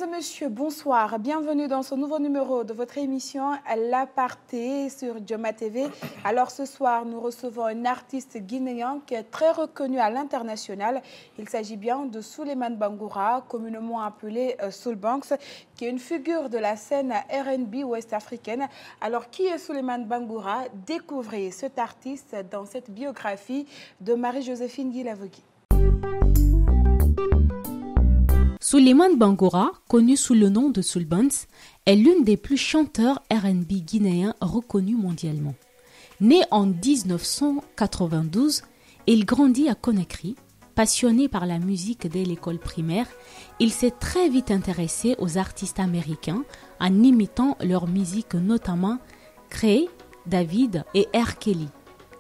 et messieurs, bonsoir. Bienvenue dans ce nouveau numéro de votre émission L'Aparté sur Joma TV. Alors ce soir, nous recevons un artiste guinéen qui est très reconnu à l'international. Il s'agit bien de Souleymane Bangoura, communément appelé Soul Banks, qui est une figure de la scène R&B ouest-africaine. Alors qui est Souleymane Bangoura? Découvrez cet artiste dans cette biographie de Marie-Joséphine Guilavogui. Souleymane Bangoura, connu sous le nom de Soul Banks, est l'une des plus chanteurs R&B guinéens reconnus mondialement. Né en 1992, il grandit à Conakry. Passionné par la musique dès l'école primaire, il s'est très vite intéressé aux artistes américains en imitant leur musique, notamment Cray, David et R. Kelly.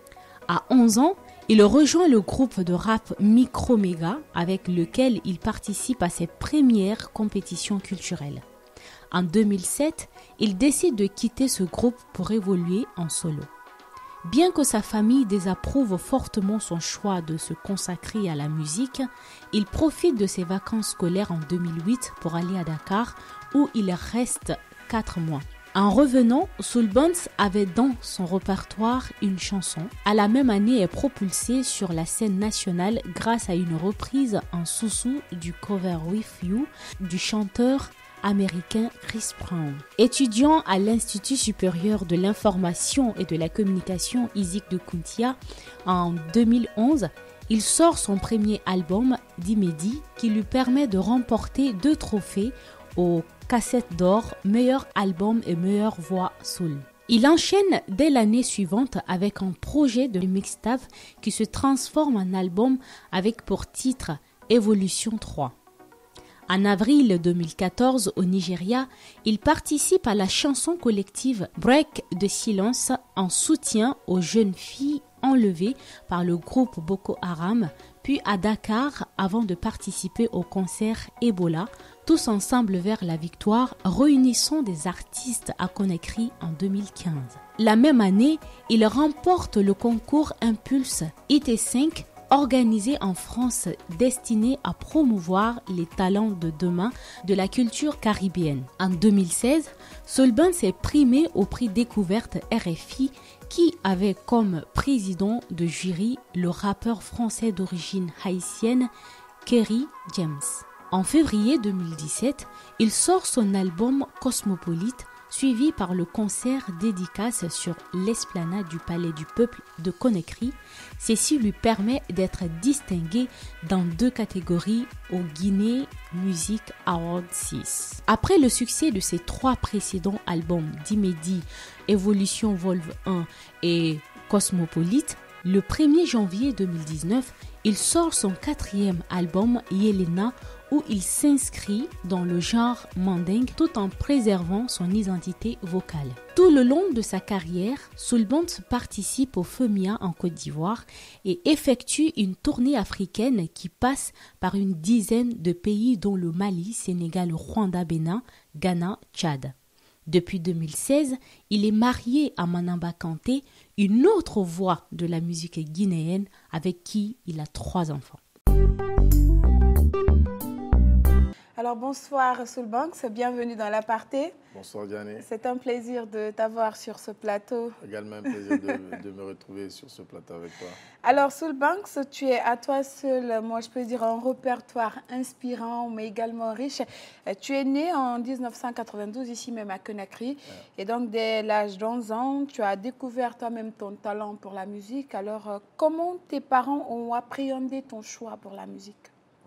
À 11 ans, il rejoint le groupe de rap Microméga avec lequel il participe à ses premières compétitions culturelles. En 2007, il décide de quitter ce groupe pour évoluer en solo. Bien que sa famille désapprouve fortement son choix de se consacrer à la musique, il profite de ses vacances scolaires en 2008 pour aller à Dakar où il reste 4 mois. En revenant, Soul Banks avait dans son répertoire une chanson. À la même année, est propulsée sur la scène nationale grâce à une reprise en sous-sous du Cover With You du chanteur américain Chris Brown. Étudiant à l'Institut supérieur de l'information et de la communication Isaac de Kountia en 2011, il sort son premier album, Dimedi, qui lui permet de remporter 2 trophées aux Cassettes d'or, meilleur album et meilleure voix soul. Il enchaîne dès l'année suivante avec un projet de mixtape qui se transforme en album avec pour titre Évolution 3. En avril 2014, au Nigeria, il participe à la chanson collective Break de Silence en soutien aux jeunes filles enlevées par le groupe Boko Haram, puis à Dakar avant de participer au concert Ebola, tous ensemble vers la victoire, réunissant des artistes à Conakry en 2015. La même année, il remporte le concours Impulse IT5 organisé en France destiné à promouvoir les talents de demain de la culture caribéenne. En 2016, Soul Banks est primé au prix Découverte RFI qui avait comme président de jury le rappeur français d'origine haïtienne Kerry James. En février 2017, il sort son album Cosmopolite, suivi par le concert dédicace sur l'esplanade du Palais du Peuple de Conakry. Ceci lui permet d'être distingué dans 2 catégories au Guinée Music Award 6. Après le succès de ses 3 précédents albums Dimedi, Évolution Volve 1 et Cosmopolite, le 1er janvier 2019, il sort son 4e album Yelena, où il s'inscrit dans le genre mandingue tout en préservant son identité vocale. Tout le long de sa carrière, Soul Banks participe au FEMIA en Côte d'Ivoire et effectue une tournée africaine qui passe par une dizaine de pays dont le Mali, Sénégal, Rwanda, Bénin, Ghana, Tchad. Depuis 2016, il est marié à Manamba Kanté, une autre voix de la musique guinéenne avec qui il a 3 enfants. Alors bonsoir Soul Banks, bienvenue dans l'Aparté. Bonsoir Diane. C'est un plaisir de t'avoir sur ce plateau. Également un plaisir de me retrouver sur ce plateau avec toi. Alors Soul Banks, tu es à toi seul, moi je peux dire un répertoire inspirant mais également riche. Tu es né en 1992 ici même à Conakry et donc dès l'âge d'11 ans, tu as découvert toi-même ton talent pour la musique. Alors comment tes parents ont appréhendé ton choix pour la musique?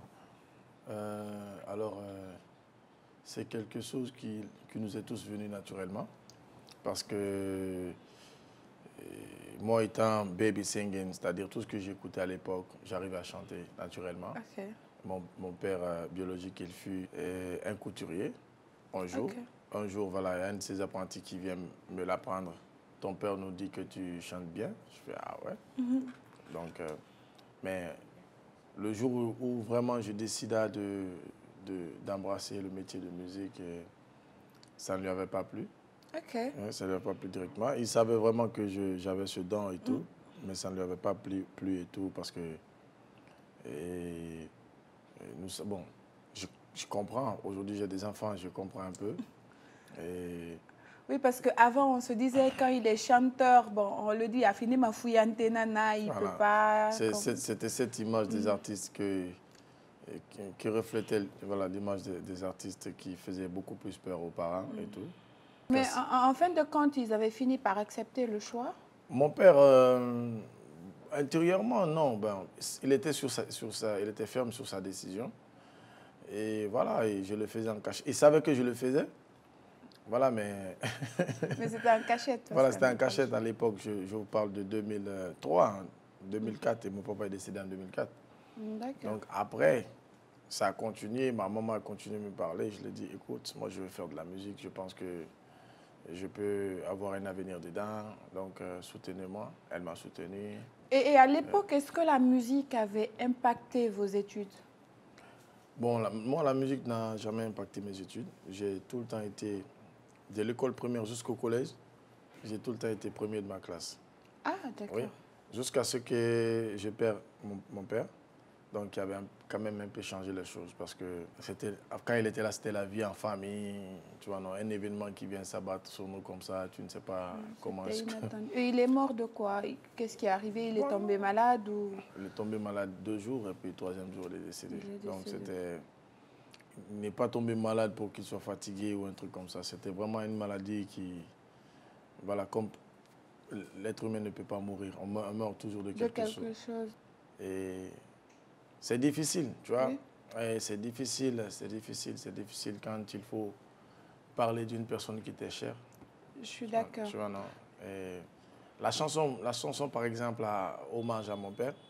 C'est quelque chose qui nous est tous venu naturellement parce que moi étant baby singing, c'est-à-dire tout ce que j'écoutais à l'époque, j'arrive à chanter naturellement. Okay. Mon père biologique, il fut un couturier un jour. Okay. Un jour, voilà, il y a un de ses apprentis qui vient me l'apprendre. Ton père nous dit que tu chantes bien. Je fais ah ouais. Donc, mais le jour où vraiment je décida d'embrasser le métier de musique, ça ne lui avait pas plu. Okay. Ça ne lui avait pas plu directement. Il savait vraiment que j'avais ce don et tout, mais ça ne lui avait pas plu et tout parce que je comprends. Aujourd'hui, j'ai des enfants, je comprends un peu. Et Oui, parce qu'avant, on se disait, quand il est chanteur, bon, on le dit, a fini ma fouillante nana, il ne peut pas... C'était cette image des artistes qui reflétait voilà, l'image des artistes qui faisaient beaucoup plus peur aux parents et tout. Mais en fin de compte, ils avaient fini par accepter le choix? Mon père, intérieurement, non. Ben, il était il était ferme sur sa décision. Et voilà, et je le faisais en cachette. Il savait que je le faisais. Voilà, mais... Mais c'était en cachette. Voilà, c'était en cachette à l'époque. Je vous parle de 2003, hein, 2004, et mon papa est décédé en 2004. D'accord. Donc après, ça a continué. Ma maman a continué à me parler. Je lui ai dit, écoute, moi je veux faire de la musique. Je pense que je peux avoir un avenir dedans. Donc soutenez-moi. Elle m'a soutenu. Et à l'époque, est-ce que la musique avait impacté vos études? Bon, moi, la musique n'a jamais impacté mes études. J'ai tout le temps été, de l'école primaire jusqu'au collège, j'ai tout le temps été premier de ma classe. Ah, d'accord. Oui, jusqu'à ce que je perds mon père. Donc, il avait quand même un peu changé les choses parce que quand il était là, c'était la vie en famille. Tu vois, non, un événement qui vient s'abattre sur nous comme ça, tu ne sais pas comment est-ce que... Et il est mort de quoi? Qu'est-ce qui est arrivé? Il est tombé malade ou... Il est tombé malade 2 jours et puis le 3e jour, il est décédé. Donc, c'était... Il n'est pas tombé malade pour qu'il soit fatigué ou un truc comme ça. C'était vraiment une maladie qui... Voilà, comme l'être humain ne peut pas mourir. On meurt toujours de quelque chose. Et c'est difficile, tu vois. Oui. C'est difficile quand il faut parler d'une personne qui t'est chère. Je suis d'accord. Tu vois, non. Et la chanson, par exemple, hommage à mon père,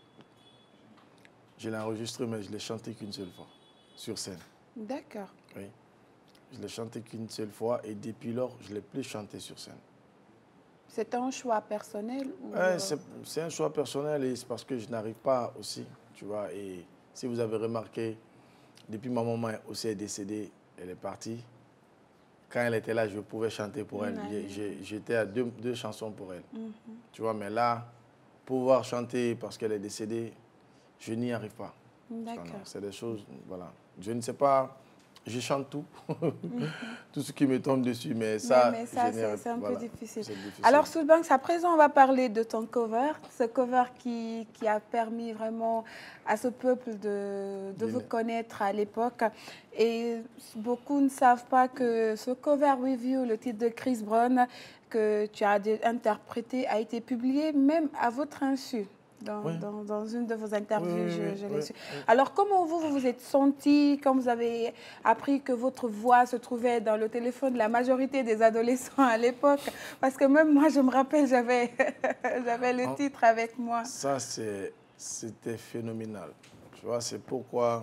je l'ai enregistrée, mais je ne l'ai chantée qu'une seule fois, sur scène. D'accord. Oui. Je ne l'ai chantée qu'une seule fois et depuis lors, je ne l'ai plus chantée sur scène. C'est un choix personnel ou... C'est un choix personnel et c'est parce que je n'arrive pas aussi, tu vois. Et si vous avez remarqué, depuis ma maman aussi est décédée, elle est partie. Quand elle était là, je pouvais chanter pour elle. J'étais à deux chansons pour elle. Tu vois, mais là, pouvoir chanter parce qu'elle est décédée, je n'y arrive pas. D'accord. C'est des choses, voilà. Je ne sais pas, je chante tout, tout ce qui me tombe dessus, mais ça c'est un peu difficile. Alors, Soulbanks, à présent, on va parler de ton cover, ce cover qui a permis vraiment à ce peuple de vous connaître à l'époque. Et beaucoup ne savent pas que ce cover review, le titre de Chris Brown, que tu as interprété, a été publié même à votre insu. Dans une de vos interviews, je l'ai su. Alors, comment vous êtes senti quand vous avez appris que votre voix se trouvait dans le téléphone de la majorité des adolescents à l'époque? Parce que même moi, je me rappelle, j'avais le titre avec moi. Ça, c'était phénoménal. Tu vois, c'est pourquoi,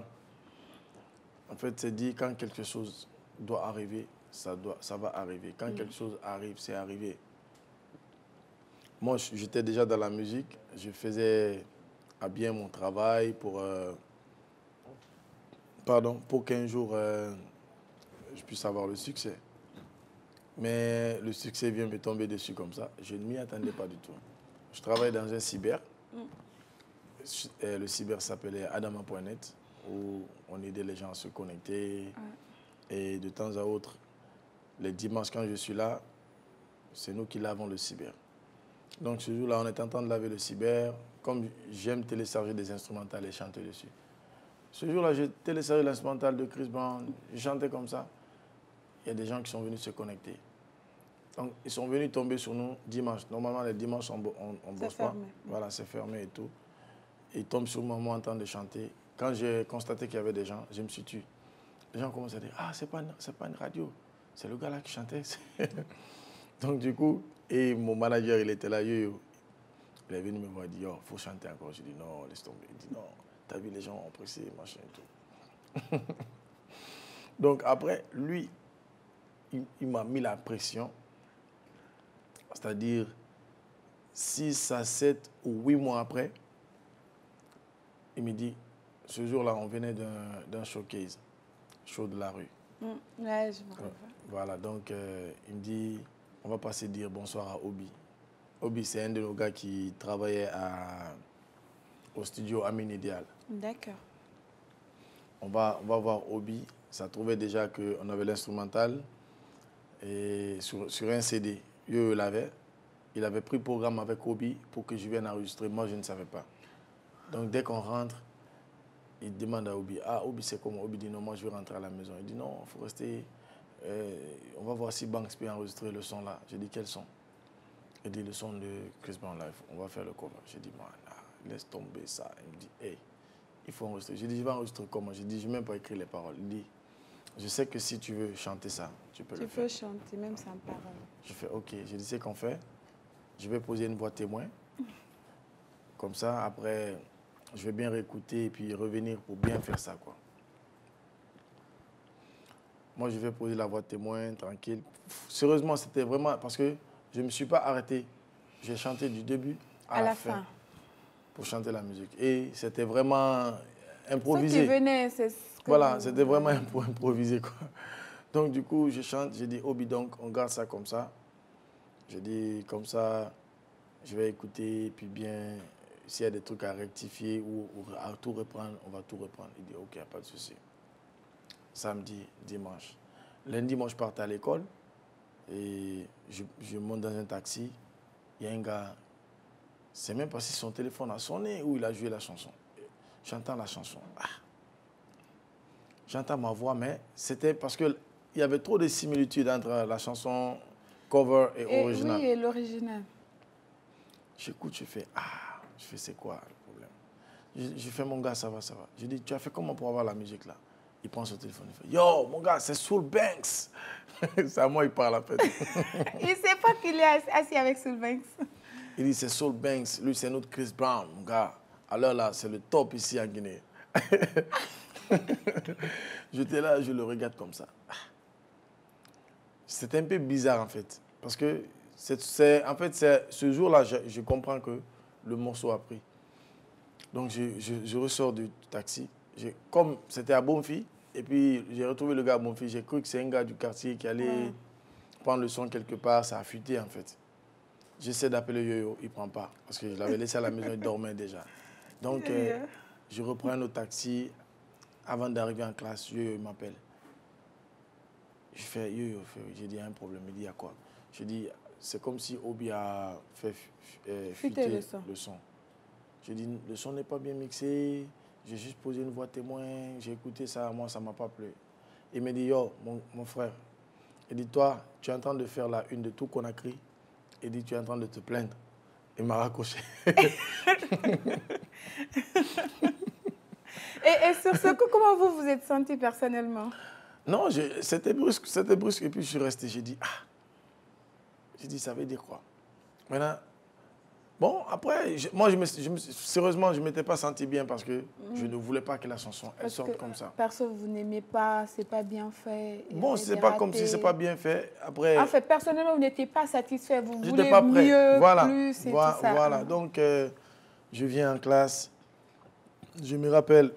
en fait, c'est dit, quand quelque chose doit arriver, ça va arriver. Quand quelque chose arrive, c'est arrivé. Moi, j'étais déjà dans la musique. Je faisais à bien mon travail pour qu'un jour, je puisse avoir le succès. Mais le succès vient me tomber dessus comme ça. Je ne m'y attendais pas du tout. Je travaille dans un cyber. Le cyber s'appelait Adama.net, où on aidait les gens à se connecter. Et de temps à autre, les dimanches, quand je suis là, c'est nous qui lavons le cyber. Donc ce jour-là, on est en train de laver le cyber. Comme j'aime télécharger des instrumentales et chanter dessus. Ce jour-là, j'ai téléchargé l'instrumental de Chris Brown. J'ai chanté comme ça. Il y a des gens qui sont venus se connecter. Donc ils sont venus tomber sur nous dimanche. Normalement, les dimanches, on ne bosse pas. Voilà, c'est fermé et tout. Ils tombent sur moi en train de chanter. Quand j'ai constaté qu'il y avait des gens, je me suis tué. Les gens commencent à dire, ah, c'est pas une radio. C'est le gars là qui chantait. Donc du coup, et mon manager, il était là, il est venu me voir, il dit, il faut chanter encore. Je dis, non, laisse tomber. Il dit, non, t'as vu, les gens ont apprécié, machin et tout. Donc après, lui, il m'a mis la pression. C'est-à-dire, 6 à 7 ou 8 mois après, il me dit, ce jour-là, on venait d'un showcase, show de la rue. Ouais, je me rappelle. Voilà, donc il me dit, on va passer dire bonsoir à Obi. Obi, c'est un de nos gars qui travaillait au studio Amin Ideal. D'accord. on va voir Obi. Ça trouvait déjà qu'on avait l'instrumental et sur un CD. Yo l'avait. Il avait pris le programme avec Obi pour que je vienne enregistrer. Moi, je ne savais pas. Donc, dès qu'on rentre, il demande à Obi, ah, Obi, c'est comment? Obi dit, non, moi, je vais rentrer à la maison. Il dit, non, il faut rester. On va voir si Banks peut enregistrer le son là. J'ai dit, quel son? Il dit, le son de Chris Brown Live. On va faire le cover. J'ai dit, man, laisse tomber ça. Il me dit, hey, il faut enregistrer. J'ai dit, je vais enregistrer comment? J'ai dit, je n'ai même pas écrit les paroles. Il dit, je sais que si tu veux chanter ça, tu peux le faire. Tu peux chanter, même sans parole. Je fais, ok. J'ai dit, c'est qu'on fait. Je vais poser une voix témoin. Comme ça, après, je vais bien réécouter et puis revenir pour bien faire ça, quoi. Moi, je vais poser la voix témoin, tranquille. Sérieusement, c'était vraiment... Parce que je ne me suis pas arrêté. J'ai chanté du début à la fin pour chanter la musique. Et c'était vraiment improvisé. Ce qui venait, c'est... Voilà, c'était vraiment improvisé, quoi. Donc, du coup, je chante. J'ai dit, Obi, donc, on garde ça comme ça. J'ai dit, comme ça, je vais écouter, puis bien, s'il y a des trucs à rectifier ou à tout reprendre, on va tout reprendre. Il dit, ok, il n'y a pas de souci. Samedi, dimanche. Lundi, moi, je partais à l'école et je monte dans un taxi. Il y a un gars, c'est même pas si son téléphone a sonné ou il a joué la chanson. J'entends la chanson. Ah. J'entends ma voix, mais c'était parce qu'il y avait trop de similitudes entre la chanson cover et original. Oui, et l'original. J'écoute, je fais, ah, je fais, c'est quoi le problème? Je fais, mon gars, ça va, ça va. Je dis, tu as fait comment pour avoir la musique là? Il prend son téléphone, il fait, yo, mon gars, c'est Soul Banks. C'est à moi, il parle en fait. Il ne sait pas qu'il est assis avec Soul Banks. Il dit, c'est Soul Banks. Lui, c'est notre Chris Brown, mon gars. Alors là, c'est le top ici en Guinée. J'étais là, je le regarde comme ça. C'était un peu bizarre en fait. Parce que, en fait, ce jour-là, je comprends que le morceau a pris. Donc, je ressors du taxi. Comme c'était à Bonfi, et puis j'ai retrouvé le gars à Bonfi, j'ai cru que c'est un gars du quartier qui allait prendre le son quelque part. Ça a fuité en fait. J'essaie d'appeler Yo-Yo, il ne prend pas. Parce que je l'avais laissé à la maison, il dormait déjà. Donc, je reprends un autre taxi. Avant d'arriver en classe, Yo-Yo m'appelle. Je fais Yo-Yo, j'ai dit, il y a un problème. Il dit, il y a quoi? Je dis, c'est comme si Obi a fait fuiter le son. Je dis, le son n'est pas bien mixé. J'ai juste posé une voix témoin. J'ai écouté ça, moi, ça ne m'a pas plu. Il me dit, yo, mon frère, il dit, toi, tu es en train de faire la une de tout Conakry. Il dit, tu es en train de te plaindre. Il m'a raccroché. Et sur ce coup, comment vous vous êtes senti personnellement? Non, c'était brusque. Et puis je suis resté, j'ai dit, ah. J'ai dit, ça veut dire quoi? Maintenant, bon, après, sérieusement, je ne m'étais pas senti bien parce que je ne voulais pas que la chanson elle sorte comme ça. Perso, vous n'aimez pas, c'est pas bien fait. Bon, c'est pas comme si c'est pas bien fait. Après, en fait, personnellement, vous n'étiez pas satisfait, vous voulez pas prêt. mieux, Voilà. plus et tout ça. Voilà, donc je viens en classe, je me rappelle,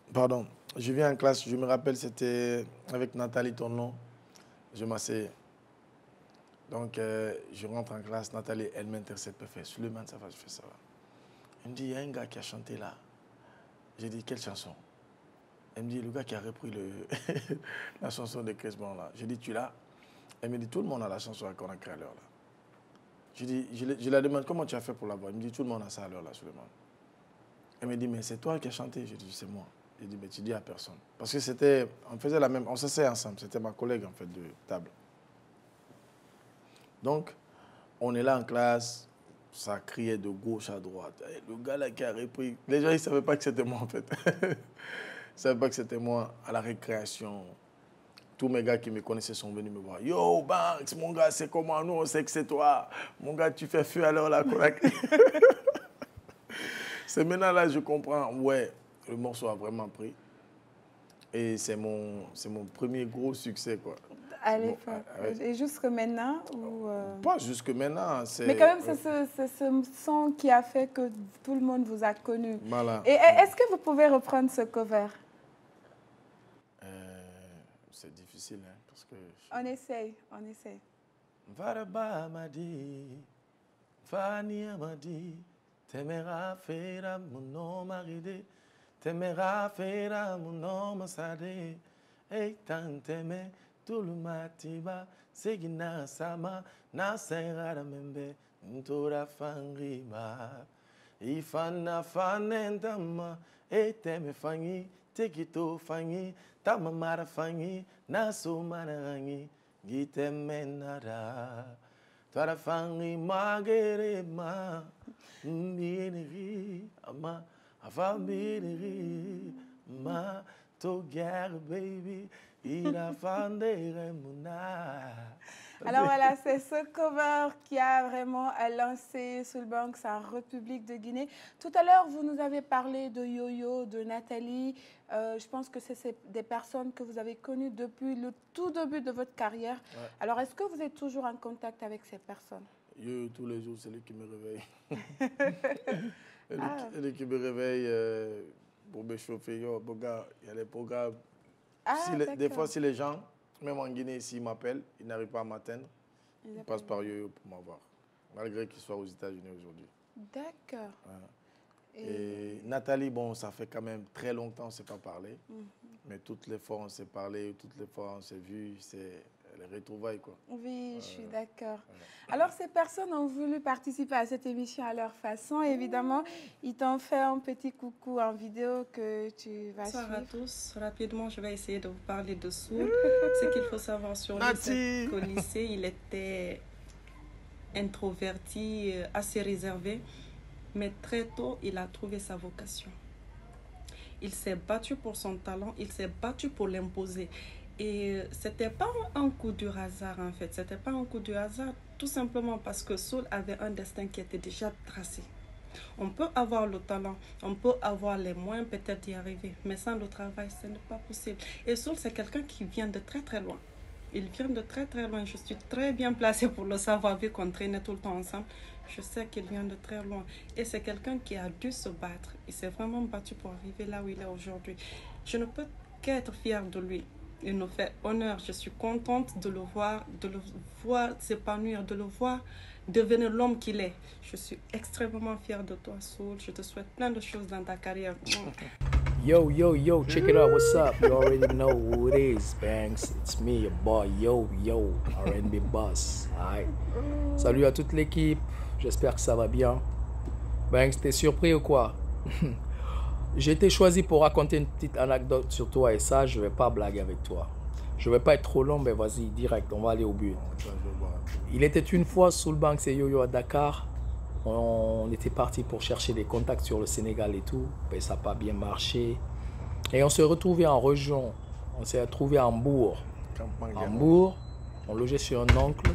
c'était avec Nathalie Tournon, je m'asseyais. Donc, je rentre en classe, Nathalie, elle m'intercepte, elle fait, Suleiman, ça va, je fais ça va. Elle me dit, il y a un gars qui a chanté là. J'ai dit, quelle chanson? Elle me dit, le gars qui a repris la chanson de Chris Brown là. J'ai dit, tu l'as? Elle me dit, tout le monde a la chanson qu'on a créée à l'heure là. Je la demande, comment tu as fait pour l'avoir? Elle me dit, tout le monde a ça à l'heure là, Suleiman. Elle me dit, mais c'est toi qui as chanté? Je dis, c'est moi. Elle dit, mais tu dis à personne. Parce que on faisait la même, on s'asseyait ensemble, c'était ma collègue en fait de table. Donc, on est là en classe, ça criait de gauche à droite. Et le gars là qui a repris, les gens ils ne savaient pas que c'était moi en fait. Ils ne savaient pas que c'était moi à la récréation. Tous mes gars qui me connaissaient sont venus me voir. Yo, Banks, mon gars, c'est comment? Nous, on sait que c'est toi. Mon gars, tu fais feu à l'heure là. C'est maintenant là, je comprends. Ouais, le morceau a vraiment pris. Et c'est mon premier gros succès, quoi. À l'époque. Et jusque maintenant Pas jusque maintenant. Mais quand même, c'est ce son qui a fait que tout le monde vous a connu. Voilà. Et est-ce que vous pouvez reprendre ce cover? C'est difficile, hein, parce que... On essaye. Varaba m'a dit, Fania m'a dit, Temera fera mon nom m'arrêter. Temera fera mon nom sade. Ei tanteme tulumatiba. Segina sama na serara membe. Ntora fangriba. Ifana fanendama. Ei teme fangi. Tekito fangi. Tamamara fangi. Naso manarangi. Gite menara. Twara fangi magere ma. Mbineri ama. Avambineri ma. Together baby. Ira fandere muna. Alors voilà, c'est ce cover qui a vraiment lancé Soulbanks en République de Guinée. Tout à l'heure, vous nous avez parlé de Yo-Yo, de Nathalie. Je pense que c'est des personnes que vous avez connues depuis le tout début de votre carrière. Ouais. Alors, est-ce que vous êtes toujours en contact avec ces personnes? Yo, tous les jours, c'est lui qui me réveille. Lui qui me réveille pour me chauffer. Yo, il y a des programmes. Des fois, si les gens... Même en Guinée, s'ils m'appellent, ils n'arrivent pas à m'atteindre. Ils passent par Yo-Yo pour m'avoir. Malgré qu'ils soient aux États-Unis aujourd'hui. D'accord. Ouais. Et Nathalie, bon, ça fait quand même très longtemps qu'on ne s'est pas parlé. Mais toutes les fois, on s'est parlé, toutes les fois, on s'est vu. C'est les retrouvailles, quoi. Oui, je suis d'accord. Alors, ces personnes ont voulu participer à cette émission à leur façon. Évidemment, ils t'ont fait un petit coucou en vidéo que tu vas suivre. Bonsoir à tous. Rapidement, je vais essayer de vous parler de Soul. Ce qu'il faut savoir sur lui, c'est qu'au lycée, il était introverti, assez réservé. Mais très tôt, il a trouvé sa vocation. Il s'est battu pour son talent, il s'est battu pour l'imposer. Et c'était pas un coup du hasard en fait, c'était pas un coup du hasard tout simplement parce que Soul avait un destin qui était déjà tracé. On peut avoir le talent, on peut avoir les moyens peut-être d'y arriver, mais sans le travail, ce n'est pas possible. Et Soul, c'est quelqu'un qui vient de très très loin. Il vient de très très loin, je suis très bien placée pour le savoir vu qu'on traînait tout le temps ensemble. Je sais qu'il vient de très loin et c'est quelqu'un qui a dû se battre. Il s'est vraiment battu pour arriver là où il est aujourd'hui. Je ne peux qu'être fière de lui. Il nous fait honneur. Je suis contente de le voir s'épanouir, de le voir devenir l'homme qu'il est. Je suis extrêmement fière de toi, Soul. Je te souhaite plein de choses dans ta carrière. Yo, yo, yo, check it out, what's up? You already know who it is, Banks. It's me, your boy, yo, R&B boss. Alright. Salut à toute l'équipe, j'espère que ça va bien. Banks, t'es surpris ou quoi? J'ai été choisi pour raconter une petite anecdote sur toi et ça, je vais pas blaguer avec toi. Je vais pas être trop long, mais vas-y, direct, on va aller au but. Il était une fois Soulbanks et Yo-Yo à Dakar. On était parti pour chercher des contacts sur le Sénégal et tout, mais ça n'a pas bien marché. Et on s'est retrouvé en région, on s'est retrouvé à Hambourg. Hambourg, on logeait chez un oncle.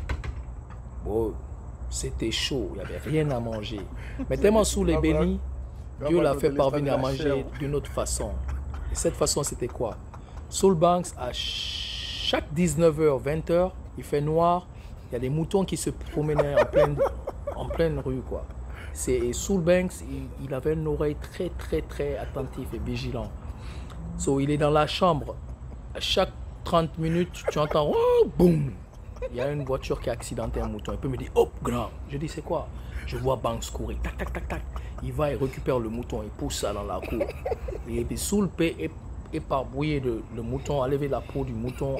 Bon, c'était chaud, il n'y avait rien à manger. Mais tellement sous les bénis, Dieu l'a fait parvenir à manger d'une autre façon. Et cette façon, c'était quoi? Soulbanks, à chaque 19h, 20h, il fait noir, il y a des moutons qui se promenaient en pleine rue, quoi. Et Soulbanks, il avait une oreille très, très, très attentive et vigilant. So, il est dans la chambre. À chaque 30 minutes, tu entends, oh, boum. Il y a une voiture qui a accidenté un mouton. Il peut me dire, hop, grand. Je dis, c'est quoi? Je vois Banks courir. Tac, tac, tac, tac. Il va et récupère le mouton. Il pousse ça dans la cour. Et puis, Soul peut éparpiller le mouton, enlever la peau du mouton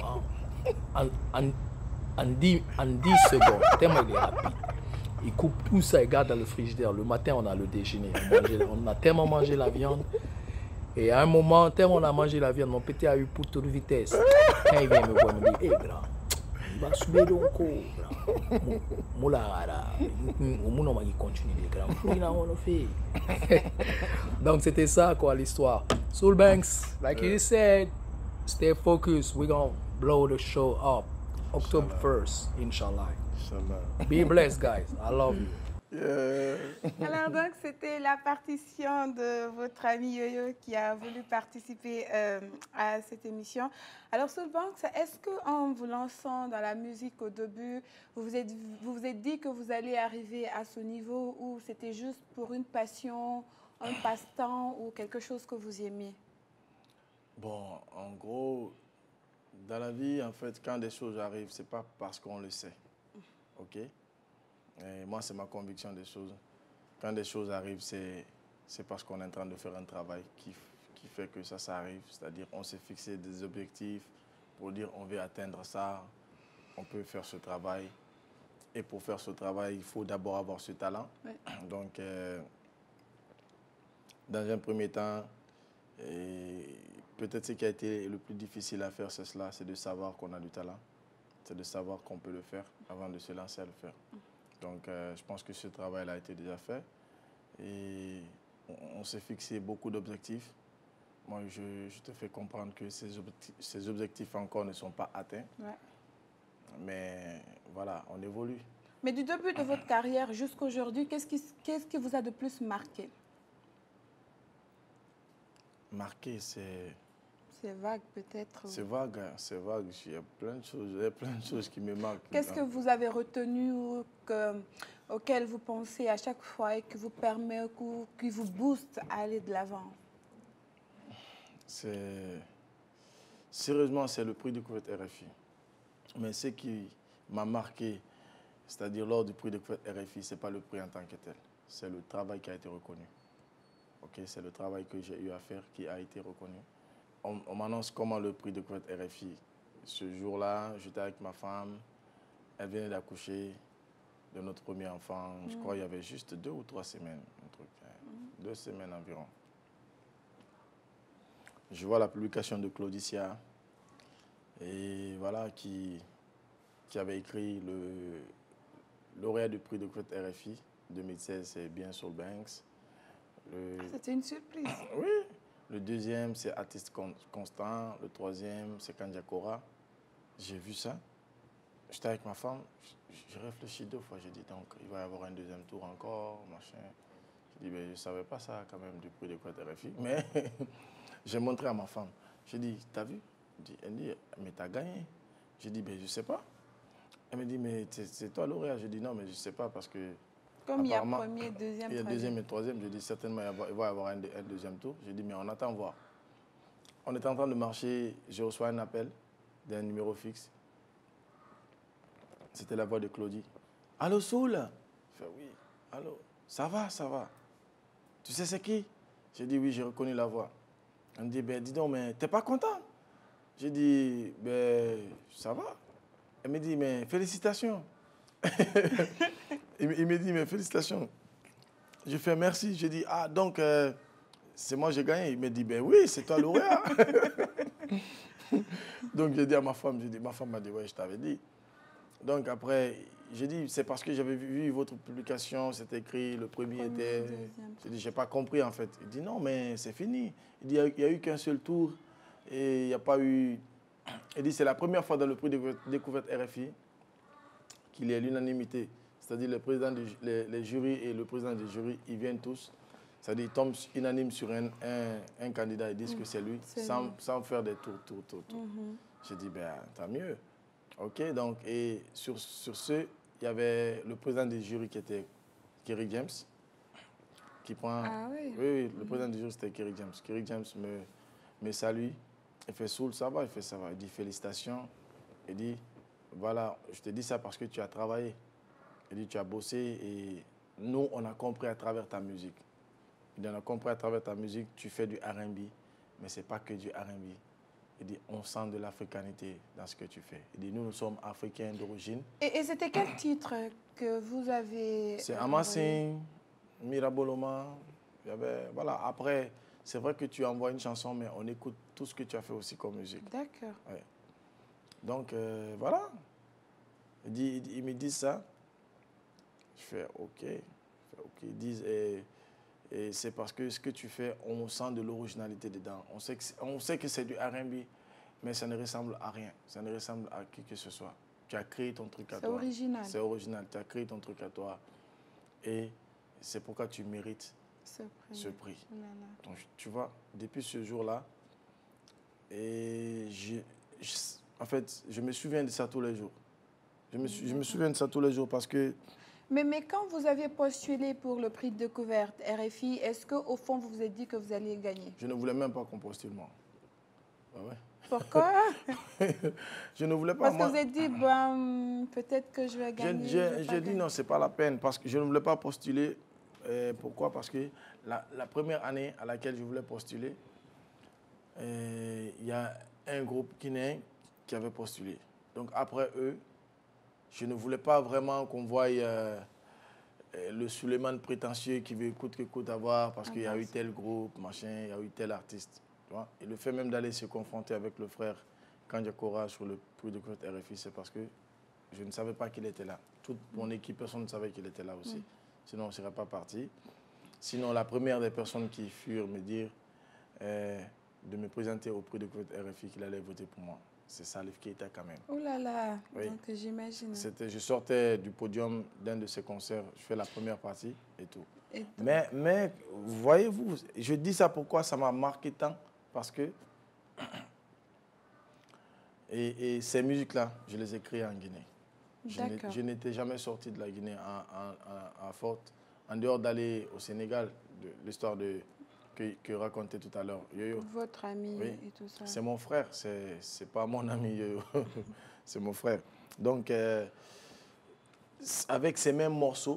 en 10 secondes. Tellement il est rapide. Il coupe tout ça et garde dans le frigidaire. Le matin, on a le déjeuner. On a tellement mangé la viande. Et à un moment, tellement on a mangé la viande, mon petit a eu pour toute vitesse. Quand il vient me voir, il me dit, hé, grand, il va subir donc, grand. Moulagara. On va continuer, grand. Donc, c'était ça, quoi, l'histoire. Soulbanks, like you said, stay focused. We're going to blow the show up. October 1st, Inshallah. Be blessed, guys. I love you. Yeah. Alors donc, c'était la partition de votre ami Yo-Yo qui a voulu participer à cette émission. Alors Soulbanks, est-ce qu'en vous lançant dans la musique au début, vous vous êtes dit que vous allez arriver à ce niveau ou c'était juste pour une passion, un passe-temps ou quelque chose que vous aimiez? Bon, en gros, dans la vie, en fait, quand des choses arrivent, c'est pas parce qu'on le sait. OK? Et moi, c'est ma conviction des choses. Quand des choses arrivent, c'est parce qu'on est en train de faire un travail qui qui fait que ça arrive. C'est-à-dire on s'est fixé des objectifs pour dire on veut atteindre ça, on peut faire ce travail. Et pour faire ce travail, il faut d'abord avoir ce talent. Ouais. Donc, dans un premier temps, peut-être ce qui a été le plus difficile à faire, c'est cela, c'est de savoir qu'on a du talent. C'est de savoir qu'on peut le faire avant de se lancer à le faire. Donc, je pense que ce travail a été déjà fait. Et on s'est fixé beaucoup d'objectifs. Moi, je te fais comprendre que ces objectifs encore ne sont pas atteints. Ouais. Mais voilà, on évolue. Mais du début de votre carrière jusqu'à aujourd'hui, qu'est-ce qui vous a de plus marqué? Marqué, c'est... C'est vague peut-être. C'est vague, hein, c'est vague. Il y a plein de choses qui me marquent. Qu'est-ce que vous avez retenu ou auquel vous pensez à chaque fois et qui vous permet, qui vous booste à aller de l'avant? Sérieusement, c'est le prix Découverte RFI. Mais ce qui m'a marqué, c'est-à-dire lors du prix Découverte RFI, ce n'est pas le prix en tant que tel. C'est le travail qui a été reconnu. Okay, c'est le travail que j'ai eu à faire qui a été reconnu. On m'annonce comment le prix Découverte RFI. Ce jour-là, j'étais avec ma femme. Elle venait d'accoucher de notre premier enfant. Je crois qu'il y avait juste 2 ou 3 semaines, un truc, 2 semaines environ. Je vois la publication de Claudicia, et voilà, qui avait écrit le lauréat du prix Découverte RFI 2016, c'est Bien Soul Banks. C'était une surprise. Oui. Le deuxième, c'est Artiste Constant. Le troisième, c'est Kandiakora. J'ai vu ça. J'étais avec ma femme. J'ai réfléchi 2 fois. J'ai dit, donc, il va y avoir un deuxième tour encore, machin. J'ai dit, ben, je ne savais pas ça quand même du prix Découverte RFI. Mais j'ai montré à ma femme. J'ai dit, t'as vu? Elle dit, mais t'as gagné. J'ai dit, ben, je ne sais pas. Elle me dit, mais c'est toi lauréat. J'ai dit, non, mais je ne sais pas parce que... Comme il y a premier, deuxième, il y a deuxième et troisième, je dis certainement il va y avoir un deuxième tour. J'ai dit, mais on attend voir. On est en train de marcher, je reçois un appel d'un numéro fixe. C'était la voix de Claudie. Allô, Soul? Je fais oui. Allô, ça va, ça va. Tu sais c'est qui? J'ai dit oui, j'ai reconnu la voix. Elle me dit, ben dis donc, mais t'es pas content? J'ai dit, ben ça va. Elle me dit, mais félicitations. Il me dit, mais félicitations. Je fais merci. Je dis, ah, donc, c'est moi j'ai gagné. Il me dit, ben oui, c'est toi lauréat. Donc, j'ai dit à ma femme, ma femme m'a dit, ouais, je t'avais dit. Donc, après, j'ai dit, c'est parce que j'avais vu votre publication, c'était écrit, le premier était... J'ai dit, j'ai pas compris, en fait. Il dit, non, mais c'est fini. Il dit, il n'y a eu qu'un seul tour et il n'y a pas eu... Il dit, c'est la première fois dans le prix Découverte RFI qu'il y a l'unanimité. C'est-à-dire les jurys et le président des jurys, ils viennent tous. C'est-à-dire ils tombent unanimes sur un candidat, ils disent que c'est lui, sans faire des tours. J'ai dit, ben tant mieux. OK, donc, et sur ce, il y avait le président des jurys qui était Kerry James, qui prend... Ah oui? Oui, le président des jurys, c'était Kerry James. Kerry James me salue, il fait Soul, ça va, il fait ça va. Il dit félicitations, il dit, voilà, je te dis ça parce que tu as travaillé. Il dit, tu as bossé et nous, on a compris à travers ta musique. Il dit, on a compris à travers ta musique, tu fais du R&B, mais ce n'est pas que du R&B. Il dit, on sent de l'africanité dans ce que tu fais. Il dit, nous sommes africains d'origine. Et c'était quel titre que vous avez... C'est Amassing, Miraboloma. Il y avait, voilà, après, c'est vrai que tu envoies une chanson, mais on écoute tout ce que tu as fait aussi comme musique. D'accord. Ouais. Donc, voilà. Ils me disent ça. Je fais OK. Ils disent, et c'est parce que ce que tu fais, on sent de l'originalité dedans. On sait que c'est du R&B, mais ça ne ressemble à rien. Ça ne ressemble à qui que ce soit. Tu as créé ton truc à toi. C'est original. C'est original. Tu as créé ton truc à toi. Et c'est pourquoi tu mérites ce prix. Donc, tu vois, depuis ce jour-là, et en fait, je me souviens de ça tous les jours. Je me souviens de ça tous les jours parce que... Mais quand vous aviez postulé pour le prix de découverte RFI, est-ce qu'au fond, vous vous êtes dit que vous alliez gagner? Je ne voulais même pas qu'on postule, moi. Ah ouais. Pourquoi? Je ne voulais pas. Parce que vous avez dit, ben, peut-être que je vais gagner. J'ai dit non, ce n'est pas la peine, parce que je ne voulais pas postuler. Pourquoi? Parce que la première année à laquelle je voulais postuler, il y a un groupe guinéen qui avait postulé. Donc après eux, je ne voulais pas vraiment qu'on voie le Souleymane prétentieux qui veut coûte que coûte avoir parce qu'il y a eu tel groupe, machin, il y a eu tel artiste. Tu vois? Et le fait même d'aller se confronter avec le frère Kandja Kora sur le prix de côte RFI, c'est parce que je ne savais pas qu'il était là. Toute mon équipe, personne ne savait qu'il était là aussi. Sinon, on ne serait pas parti. Sinon, la première des personnes qui furent me dire de me présenter au prix de côte RFI qu'il allait voter pour moi, c'est Salif Keita quand même. Oh là là, Oui. donc j'imagine. Je sortais du podium d'un de ses concerts, je fais la première partie et tout. Et Mais voyez-vous, je dis ça pourquoi ça m'a marqué tant, parce que et ces musiques-là, je les ai créées en Guinée. Je n'étais jamais sorti de la Guinée à Forte, en dehors d'aller au Sénégal, l'histoire que racontait tout à l'heure Yoyo. Votre ami Oui. et tout ça. C'est mon frère, c'est pas mon ami Yoyo, c'est mon frère. Donc, avec ces mêmes morceaux,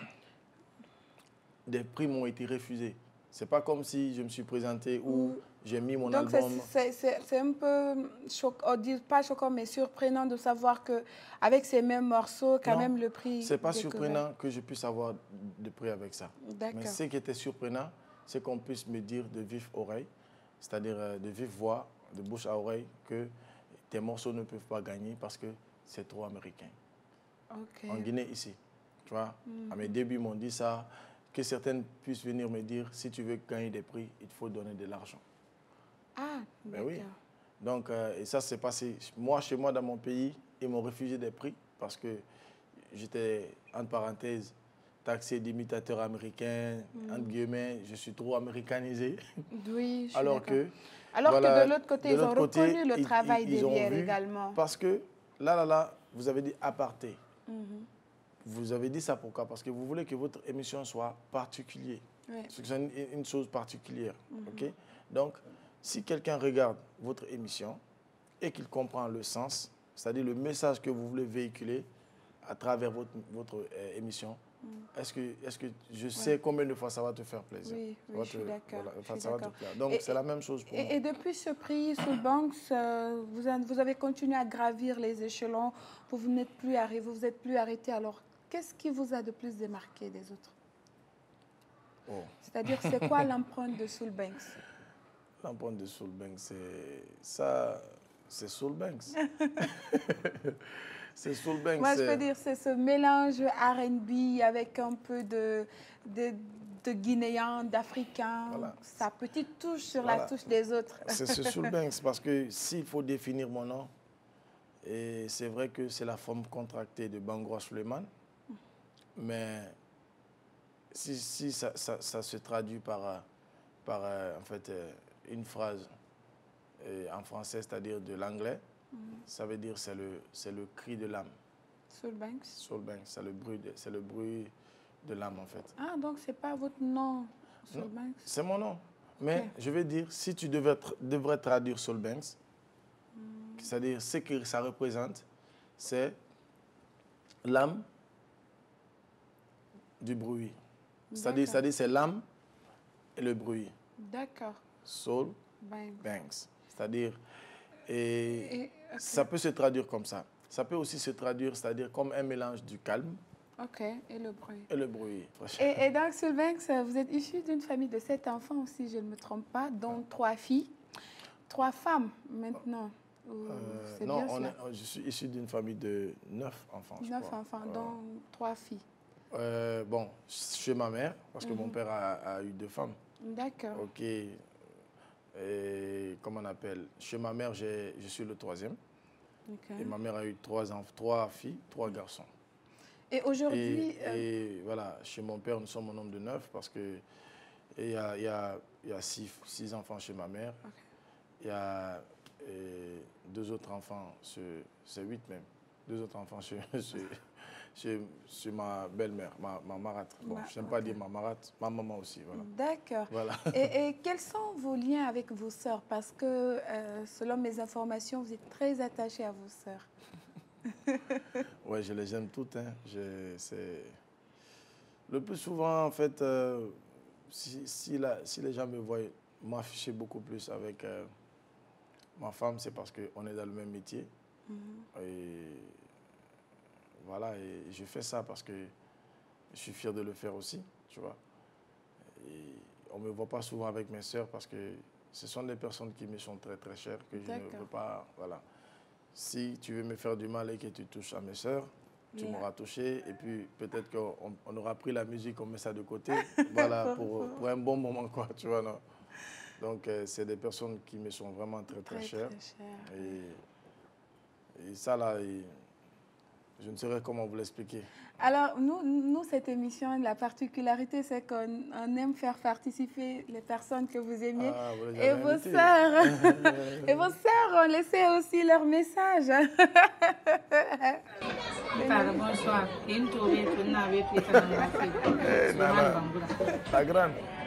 des prix m'ont été refusés. C'est pas comme si je me suis présenté ou j'ai mis mon album. Donc c'est un peu choquant, pas choquant, mais surprenant de savoir qu'avec ces mêmes morceaux, quand même le prix. C'est pas surprenant que je puisse avoir de prix avec ça. Mais ce qui était surprenant, c'est qu'on puisse me dire de vive oreille, c'est-à-dire de vive voix, de bouche à oreille, que tes morceaux ne peuvent pas gagner parce que c'est trop américain. En Guinée, ici. Tu vois, à mes débuts, ils m'ont dit ça, que certaines puissent venir me dire, si tu veux gagner des prix, il faut donner de l'argent. Ah, d'accord. Oui. Donc, et ça s'est passé. Moi, chez moi, dans mon pays, ils m'ont refusé des prix parce que j'étais, entre parenthèses, taxé d'imitateur américain, entre guillemets, je suis trop américanisé. Oui, je suis alors que de l'autre côté, ils ont reconnu le travail des Bières également. Parce que là, vous avez dit aparté. Vous avez dit ça pourquoi? Parce que vous voulez que votre émission soit particulière. Oui. C'est une chose particulière. OK? Donc, si quelqu'un regarde votre émission et qu'il comprend le sens, c'est-à-dire le message que vous voulez véhiculer à travers votre émission, est-ce que je sais combien de fois ça va te faire plaisir? Oui, je suis d'accord. Voilà, ça va te plaire. Donc, c'est la même chose pour moi. Et depuis ce prix Soulbanks, vous avez continué à gravir les échelons, vous n'êtes plus arrivé, vous vous êtes plus arrêté. Alors, qu'est-ce qui vous a de plus démarqué des autres? C'est-à-dire, c'est quoi l'empreinte de Soulbanks? L'empreinte de Soulbanks, c'est Soulbanks. C'est Soulbanks. Moi, je peux dire, c'est ce mélange R&B avec un peu de Guinéen, d'Africain, voilà. Sa petite touche sur la touche des autres. C'est ce Soulbanks, parce que s'il faut définir mon nom, et c'est vrai que c'est la forme contractée de Bangoua Souleymane, mais si ça se traduit par en fait, une phrase en français, c'est-à-dire de l'anglais, ça veut dire c'est le cri de l'âme. Soulbanks. Soulbanks, c'est le bruit de l'âme en fait. Ah, donc c'est pas votre nom, Soulbanks? C'est mon nom. Mais je veux dire, si tu devrais traduire Soulbanks, c'est-à-dire ce que ça représente, c'est l'âme du bruit. C'est-à-dire c'est l'âme et le bruit. D'accord. Soulbanks. C'est-à-dire, ça peut se traduire comme ça. Ça peut aussi se traduire, c'est-à-dire comme un mélange du calme. OK, et le bruit. Et le bruit. Et donc, Soulbanks, vous êtes issu d'une famille de 7 enfants, si je ne me trompe pas, dont 3 filles, 3 femmes maintenant. Non, je suis issu d'une famille de 9 enfants. 9 enfants, dont 3 filles. Bon, chez ma mère, parce que mon père a eu 2 femmes. D'accord. OK. Et comment on appelle? Chez ma mère, je suis le 3e. Okay. Et ma mère a eu 3 filles, 3 garçons. Et aujourd'hui... Et voilà, chez mon père, nous sommes un nombre de 9 parce que il y a 6 enfants chez ma mère. Il y a 2 autres enfants, c'est 8 même. 2 autres enfants chez ma belle-mère, ma marâtre. Bon, je n'aime pas dire ma marâtre, ma maman aussi. Voilà. D'accord. Voilà. Et quels sont vos liens avec vos sœurs? Parce que, selon mes informations, vous êtes très attaché à vos sœurs. Oui, je les aime toutes. Hein. Le plus souvent, en fait, si les gens me voient m'afficher beaucoup plus avec ma femme, c'est parce qu'on est dans le même métier. Et voilà, et je fais ça parce que je suis fier de le faire aussi, tu vois. Et on ne me voit pas souvent avec mes sœurs parce que ce sont des personnes qui me sont très très chères, que je ne veux pas, voilà. Si tu veux me faire du mal et que tu touches à mes sœurs, tu m'auras touché et puis peut-être qu'on aura pris la musique, on met ça de côté, voilà, pour un bon moment, quoi, tu vois, non. Donc, c'est des personnes qui me sont vraiment très, très chères. Et ça, là, je ne saurais comment vous l'expliquer. Alors, nous, cette émission, la particularité, c'est qu'on aime faire participer les personnes que vous aimez. Et vos sœurs. Et vos sœurs ont laissé aussi leur message. Bonsoir. La grande.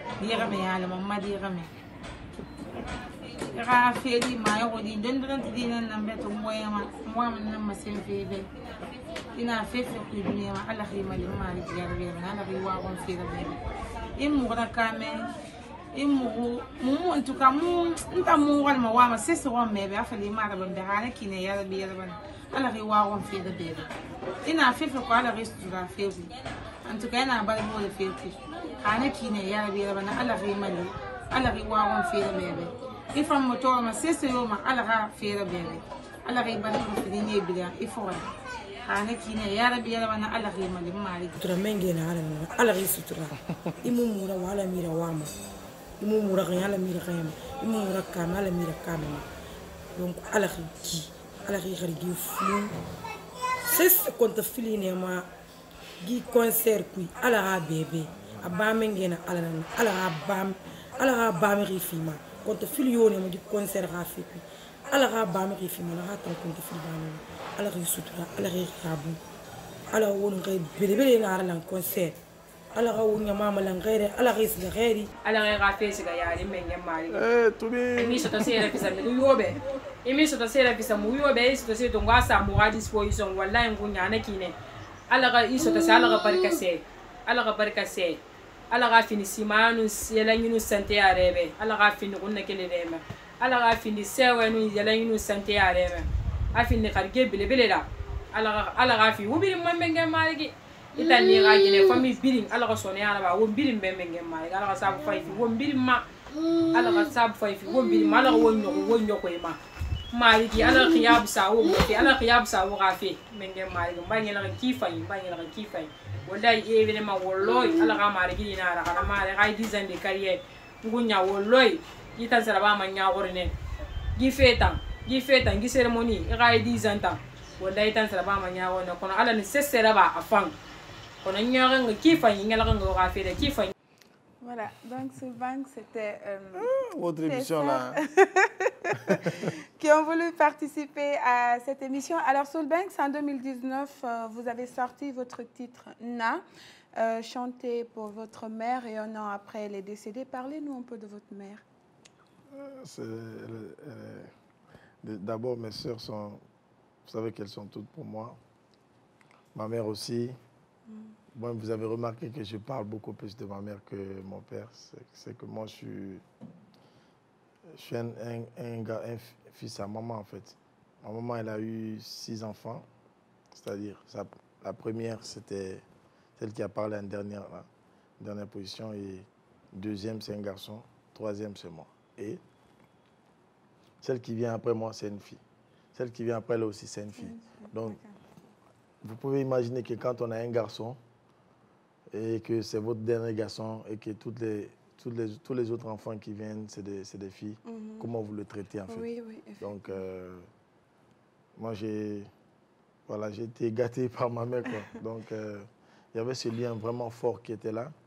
Ina fefe ku duniya ma Allah yi malin mari jiyar biya na Allah yi wa gon fira bebe in mu gona kame in mu antuka mu nta mu wal ma wa ma sese wa mebe afali mara ban da hana kine ya biya ban Allah yi wa gon fira bebe ina fefe ko Allah restu da fefe antuka ina bari mo da fefe hana kine ya biya ban Allah yi malin Allah yi wa gon fira bebe ifam mo to ma sese yo ma Allah fira bebe Allah yi bari ko fidini biya ifo ana kine ya rabbi ya rabana Allah yi malin mari sutura menge na ala yi sutura imu mura wala mira wama imu mura kan ala mira kan imu mura kan ala mira kan donc ala ki ala yi xarigi flu c'est quand fili ne ma gi concert kui ala ha bébé aba menge na ala ha bam rifima quand fili yo ne ma gi concert ha fi kui ala ha bam rifima la ha tan quand fili bam ala yi sutura ala yi xabu ala won ngay bele na ala concert ala ga won mama la ngere ala yi siga xeri ala ga fe siga yaari menge mari tubi emi so to sera fisa mu yobe emi so to sera fisa mu yobe so to se to ngasa mu ga disposition wallahi ngunya na kine ala ga iso to ala ga barka se ala ga fini simanu yela nyinu sante arebe ala ga fini gunna kele dema ala ga fini sewe nu yela nyinu sante arebe afini karge bele la ala ga fi wubiri mambenge marigi itani ga gine fami birin ala ga sone ala ba wo birin bembenge marigi ala ga sabu faifi wo birin ma ala ga sabu faifi wo birin ma ala ga wo nyoko ma marigi ala khiyab sa wo mo ala khiyab sa wo ga fi menge marigi mbanye la kifai wallahi evene ma wolloy ala ga marigi ina ala ga mari ga dizan de carrière ngunya wolloy itan sara ba ma nya gorne gi feta ngi cérémonie ga 10 ans wallahi tan sara ba ma nya wona kono ala ni sesera ba afang kono nyaga ngi kifa ngela ngo ga fere kifa. Voilà, donc Soulbang, c'était votre émission là qui ont voulu participer à cette émission. Alors Soulbang, en 2019, vous avez sorti votre titre Na, chanté pour votre mère et un an après elle est décédée. Parlez-nous un peu de votre mère. D'abord, mes sœurs sont, vous savez qu'elles sont toutes pour moi. Ma mère aussi. Bon, vous avez remarqué que je parle beaucoup plus de ma mère que mon père. C'est que moi, je suis un fils à maman, en fait. Ma maman, elle a eu 6 enfants. C'est-à-dire, la première, c'était celle qui a parlé en dernière position. Et deuxième, c'est un garçon. Troisième, c'est moi. Et celle qui vient après moi, c'est une fille. Celle qui vient après elle aussi, c'est une fille. Donc, vous pouvez imaginer que quand on a un garçon, et que c'est votre dernier garçon, et que tous les autres enfants qui viennent, c'est des filles, comment vous le traitez en fait? Oui, donc, moi, j'ai été gâté par ma mère, quoi. Donc, il y avait ce lien vraiment fort qui était là.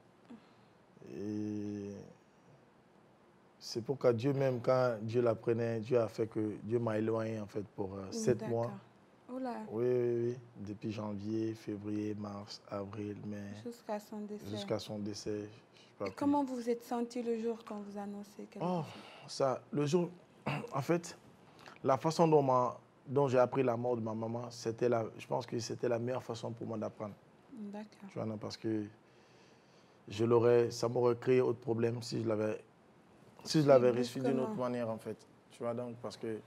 Et c'est pourquoi Dieu même, quand Dieu la prenait, Dieu a fait que Dieu m'a éloigné en fait pour 7 mois. Oula. Oui. Depuis janvier, février, mars, avril, mai. Jusqu'à son décès. Jusqu'à son décès. Et comment vous vous êtes senti le jour quand vous annoncez qu'elle le jour, en fait, la façon dont j'ai appris la mort de ma maman, je pense que c'était la meilleure façon pour moi d'apprendre. D'accord. Tu vois, non, parce que ça m'aurait créé autre problème si je l'avais reçu d'une autre manière, en fait. Tu vois, donc, parce que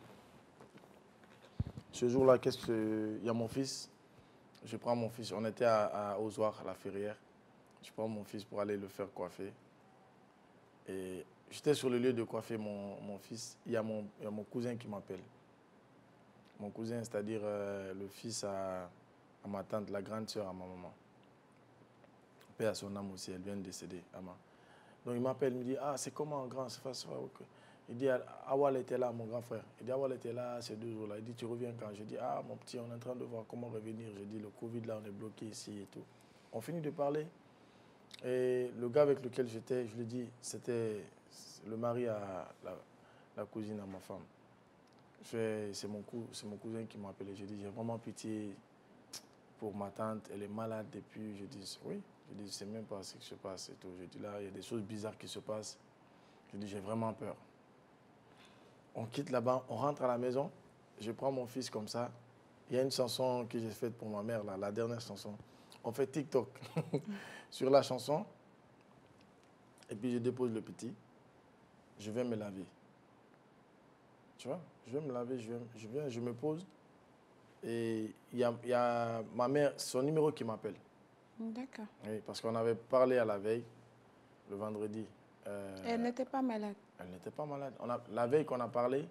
ce jour-là, il y a mon fils. Je prends mon fils. On était à Ozoir, à la Ferrière. Je prends mon fils pour aller le faire coiffer. Et j'étais sur le lieu de coiffer mon fils. Il y a mon cousin qui m'appelle. Mon cousin, c'est-à-dire le fils à ma tante, la grande sœur à ma maman. Paix à son âme aussi, elle vient de décéder, Ama. Donc il m'appelle, il me dit, ah, c'est comment, grand, c'est face. Il dit, Awal était là, mon grand frère. Il dit, Awal était là ces 2 jours-là. Il dit, tu reviens quand? Je dis, ah, mon petit, on est en train de voir comment revenir. Je dis, le Covid, là, on est bloqué ici et tout. On finit de parler. Et le gars avec lequel j'étais, je lui dis, c'était le mari à la cousine à ma femme. C'est mon cousin qui m'a appelé. Je dis, j'ai vraiment pitié pour ma tante. Elle est malade depuis. Je dis, oui. Je dis, je ne sais même pas ce qui se passe et tout. Je dis, là, il y a des choses bizarres qui se passent. Je dis, j'ai vraiment peur. On quitte là-bas, on rentre à la maison. Je prends mon fils comme ça. Il y a une chanson que j'ai faite pour ma mère, là, la dernière chanson. On fait TikTok sur la chanson. Et puis je dépose le petit. Je vais me laver. Tu vois, je vais me laver, je me pose. Et il y a ma mère, son numéro qui m'appelle. D'accord. Oui, parce qu'on avait parlé à la veille, le vendredi. Elle n'était pas malade. Elle n'était pas malade. La veille qu'on a parlé,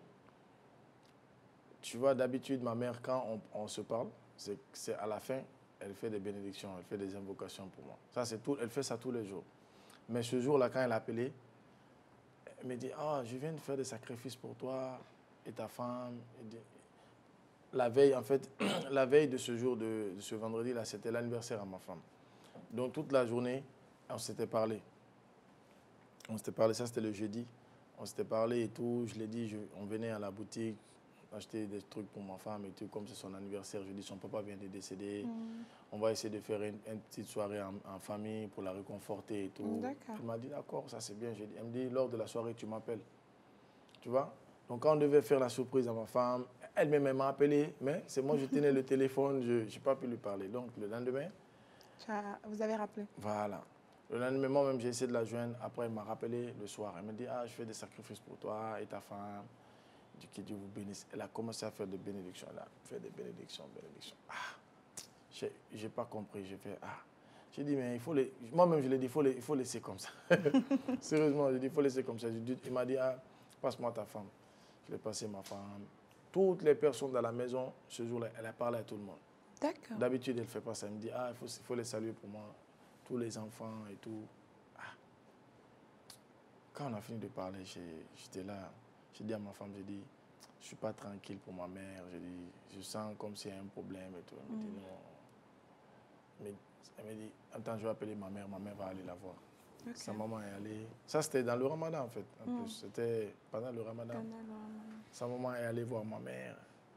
tu vois, d'habitude, ma mère, quand on se parle, c'est à la fin, elle fait des bénédictions, elle fait des invocations pour moi. Ça, c'est tout, elle fait ça tous les jours. Mais ce jour-là, quand elle a appelé, elle me dit, ah, je viens de faire des sacrifices pour toi et ta femme. La veille, en fait, la veille de ce jour, de ce vendredi-là, c'était l'anniversaire à ma femme. Donc, toute la journée, on s'était parlé. On s'était parlé, ça c'était le jeudi. On s'était parlé et tout. Je l'ai dit, on venait à la boutique acheter des trucs pour ma femme et tout. Comme c'est son anniversaire, je dis, son papa vient de décéder. On va essayer de faire une petite soirée en famille pour la réconforter et tout. Elle m'a dit, d'accord, ça c'est bien. Elle me dit, lors de la soirée, tu m'appelles. Tu vois? Donc, quand on devait faire la surprise à ma femme, elle-même m'a appelé, mais c'est moi, je tenais le téléphone, je n'ai pas pu lui parler. Donc, le lendemain... Vous avez rappelé? Voilà. Le lendemain, moi-même, j'ai essayé de la joindre. Après, elle m'a rappelé le soir. Elle m'a dit, ah, je fais des sacrifices pour toi et ta femme. Que Dieu vous bénisse. Elle a commencé à faire des bénédictions. Elle a fait des bénédictions. Ah, j'ai pas compris. J'ai fait, ah. J'ai dit, mais il faut les... Moi-même, je l'ai dit, il faut laisser comme ça. Sérieusement, j'ai dit, il faut laisser comme ça. Il m'a dit, ah, passe-moi ta femme. Je l'ai passé ma femme. Toutes les personnes dans la maison, ce jour-là, elle a parlé à tout le monde. D'accord. D'habitude, elle ne fait pas ça. Elle me dit, ah, il faut les saluer pour moi. Tous les enfants et tout. Ah. Quand on a fini de parler, j'étais là. J'ai dit à ma femme, j'ai dit, je ne suis pas tranquille pour ma mère. J'ai dit, je sens comme s'il y a un problème et tout. Elle me dit, non. Mais elle me dit, attends, je vais appeler ma mère va aller la voir. Okay. Sa maman est allée. Ça, c'était dans le ramadan, en fait. En plus, c'était pendant le ramadan. Sa maman est allée voir ma mère.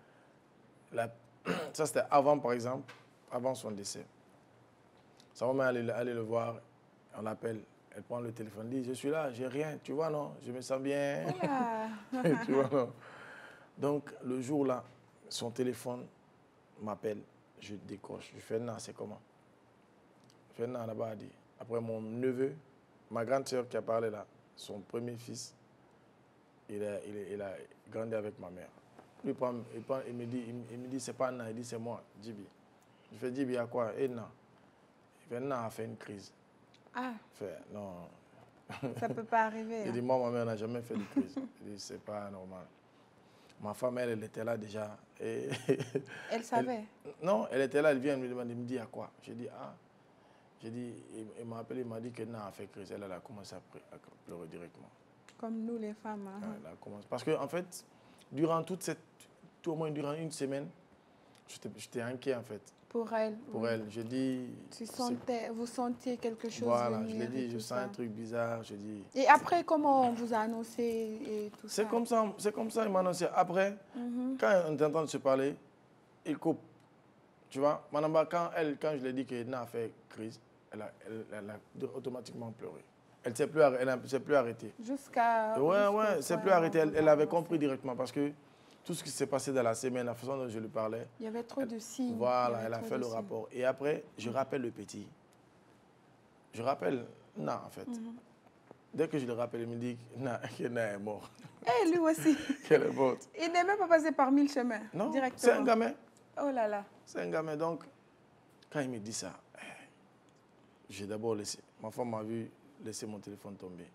Ça, c'était avant, par exemple, avant son décès. Sa maman est allée le voir. On l'appelle. Elle prend le téléphone, dit, je suis là, j'ai rien. Tu vois, non? Je me sens bien. Tu vois, non? Donc, le jour-là, son téléphone m'appelle. Je décroche. Je fais, non, c'est comment? Je fais, non, là-bas, dit. Après, mon neveu, ma grande sœur qui a parlé là, son premier fils, il a grandi avec ma mère. Il me dit, c'est pas Anna, il dit, c'est moi, Djibi. Je fais, Djibi, à quoi? Et non. Il fait, non, a fait une crise. Ah. Je fais, non. Ça ne peut pas arriver. Il dit, moi, ma mère n'a jamais fait de crise. Il dit, c'est pas normal. Ma femme, elle était là déjà. Et elle savait? Non, elle était là, elle vient me demander, il me dit, à quoi? J'ai dit, ah. J'ai dit, il m'a appelé, il m'a dit que non, a fait crise. Elle a commencé à pleurer directement. Comme nous, les femmes. Hein. Elle a commencé. Parce qu'en fait, durant au moins durant une semaine, j'étais inquiet, en fait. Pour elle? Pour elle. J'ai dit... Vous sentiez quelque chose? Voilà, je l'ai dit, je sens un truc bizarre, je dis... Et après, comment on vous a annoncé et tout ça? C'est comme ça, il m'a annoncé. Après, quand on est en train de se parler, il coupe. Tu vois, Manamba, quand je lui ai dit qu'elle a fait crise, elle a automatiquement pleuré. Elle ne s'est plus arrêtée. Jusqu'à... Ouais, elle ne s'est plus arrêtée. Elle avait compris directement parce que tout ce qui s'est passé dans la semaine, la façon dont je lui parlais... Il y avait trop de signes. Voilà, elle a fait le rapport. Et après, je rappelle le petit. Je rappelle, non, en fait. Dès que je le rappelle, il me dit que Na est mort. Et lui aussi. Qu'elle est morte. Il n'est même pas passé par 1000 chemins. Non, directement. c'est un gamin. Oh là là. C'est un gamin. Donc, quand il me dit ça, j'ai d'abord laissé. Ma femme m'a vu laisser mon téléphone tomber.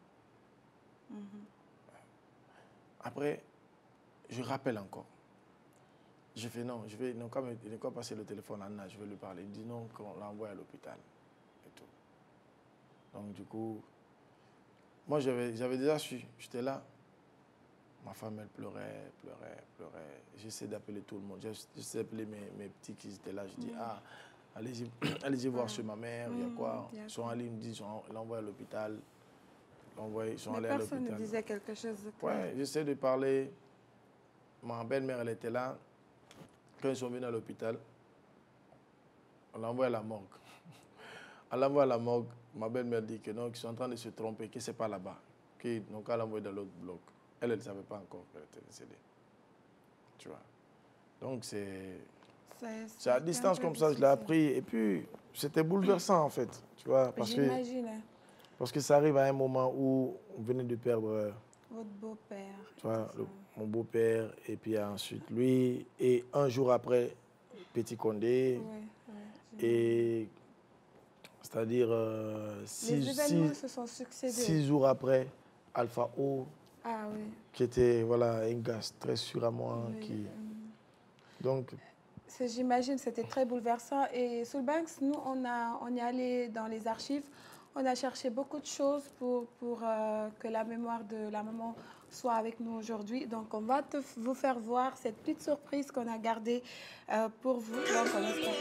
Après, je rappelle encore. Je fais non, je vais, non, comme il n'est pas passer le téléphone à Anna, je vais lui parler. Il dit non, qu'on l'envoie à l'hôpital. Et tout. Donc, du coup, moi, j'avais déjà su, j'étais là. Ma femme, elle pleurait. J'essaie d'appeler tout le monde. J'essaie d'appeler mes petits qui étaient là. Je dis, allez-y voir chez ma mère, il y a quoi? Ils sont allés, ils me disent, l'envoie à l'hôpital. Ils sont allés à l'hôpital. Personne ne disait quelque chose de Oui, j'essaie de parler. Ma belle-mère, elle était là. Quand ils sont venus à l'hôpital, on l'envoie à la morgue. On l'envoie à la morgue. Ma belle-mère dit que non, qu'ils sont en train de se tromper, que ce n'est pas là-bas. Qu'ils n'ont qu'à l'envoyer dans l'autre bloc. Elle ne savait pas encore qu'elle était décédée. Tu vois. Donc, c'est à distance comme ça, je l'ai appris. Et puis, c'était bouleversant, en fait. Tu vois, j'imagine. Parce que ça arrive à un moment où on venait de perdre... Votre beau-père. Tu vois, mon beau-père, et puis ensuite lui. Et un jour après, Petit Condé. Et c'est-à-dire les événements se sont succédés. 6 jours après, Alpha O. Ah oui. Qui était un gars très sûr à moi. Oui. Donc, j'imagine, c'était très bouleversant. Et Soulbanks, nous, on est allé dans les archives. On a cherché beaucoup de choses pour que la mémoire de la maman soit avec nous aujourd'hui. Donc, on va vous faire voir cette petite surprise qu'on a gardée pour vous. Donc, on espère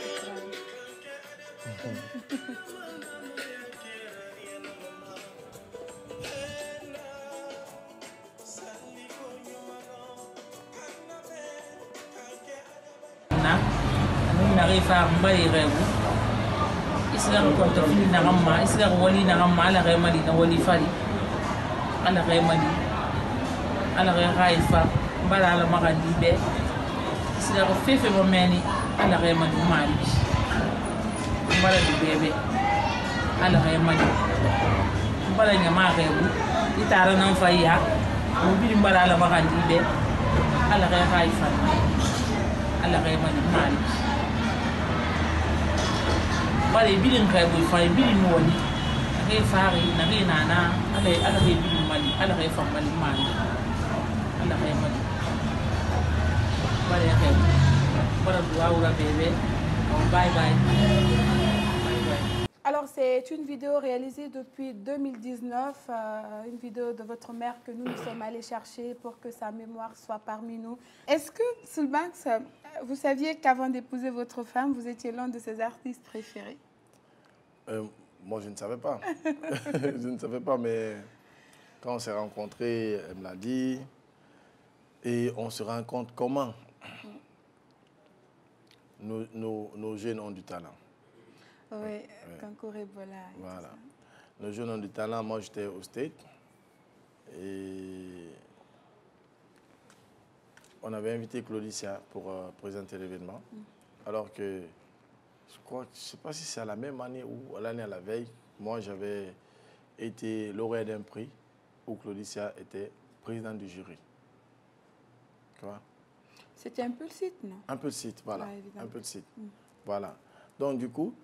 que isla ko fini na gamma isla wali na gamma ala ga mali na wali fali ala ga mali ala ga haifa mbala ala magandi be isla ko fefe bo meni ala ga mali mali mbala di bebe ala ga mali mbala nya ma ga bu itara nan faya mo bi mbala ala magandi be ala ga haifa ala ga mali mali bale bilin kay boy fay bilin woni ngay faari na ngay nana ala ngay bilin mali ala ngay fam mali mali ala ngay mali bale kay bara duwa bébé bye bye. Alors, c'est une vidéo réalisée depuis 2019, une vidéo de votre mère que nous sommes allés chercher pour que sa mémoire soit parmi nous. Est-ce que, Soulbanks, vous saviez qu'avant d'épouser votre femme, vous étiez l'un de ses artistes préférés? Moi, je ne savais pas. Je ne savais pas, mais quand on s'est rencontrés, elle me l'a dit. Et on se rend compte comment nos jeunes ont du talent. Oui, Kankour Ebola. Voilà. Nos jeunes ont du talent. Moi, j'étais au State. Et on avait invité Claudicia pour présenter l'événement. Alors que, je ne sais pas si c'est à la même année ou à l'année à la veille, moi, j'avais été lauréat d'un prix où Claudicia était présidente du jury. Tu vois? C'était un peu le site, non? Un peu le site, voilà. Ouais, un peu le site. Voilà. Donc, du coup,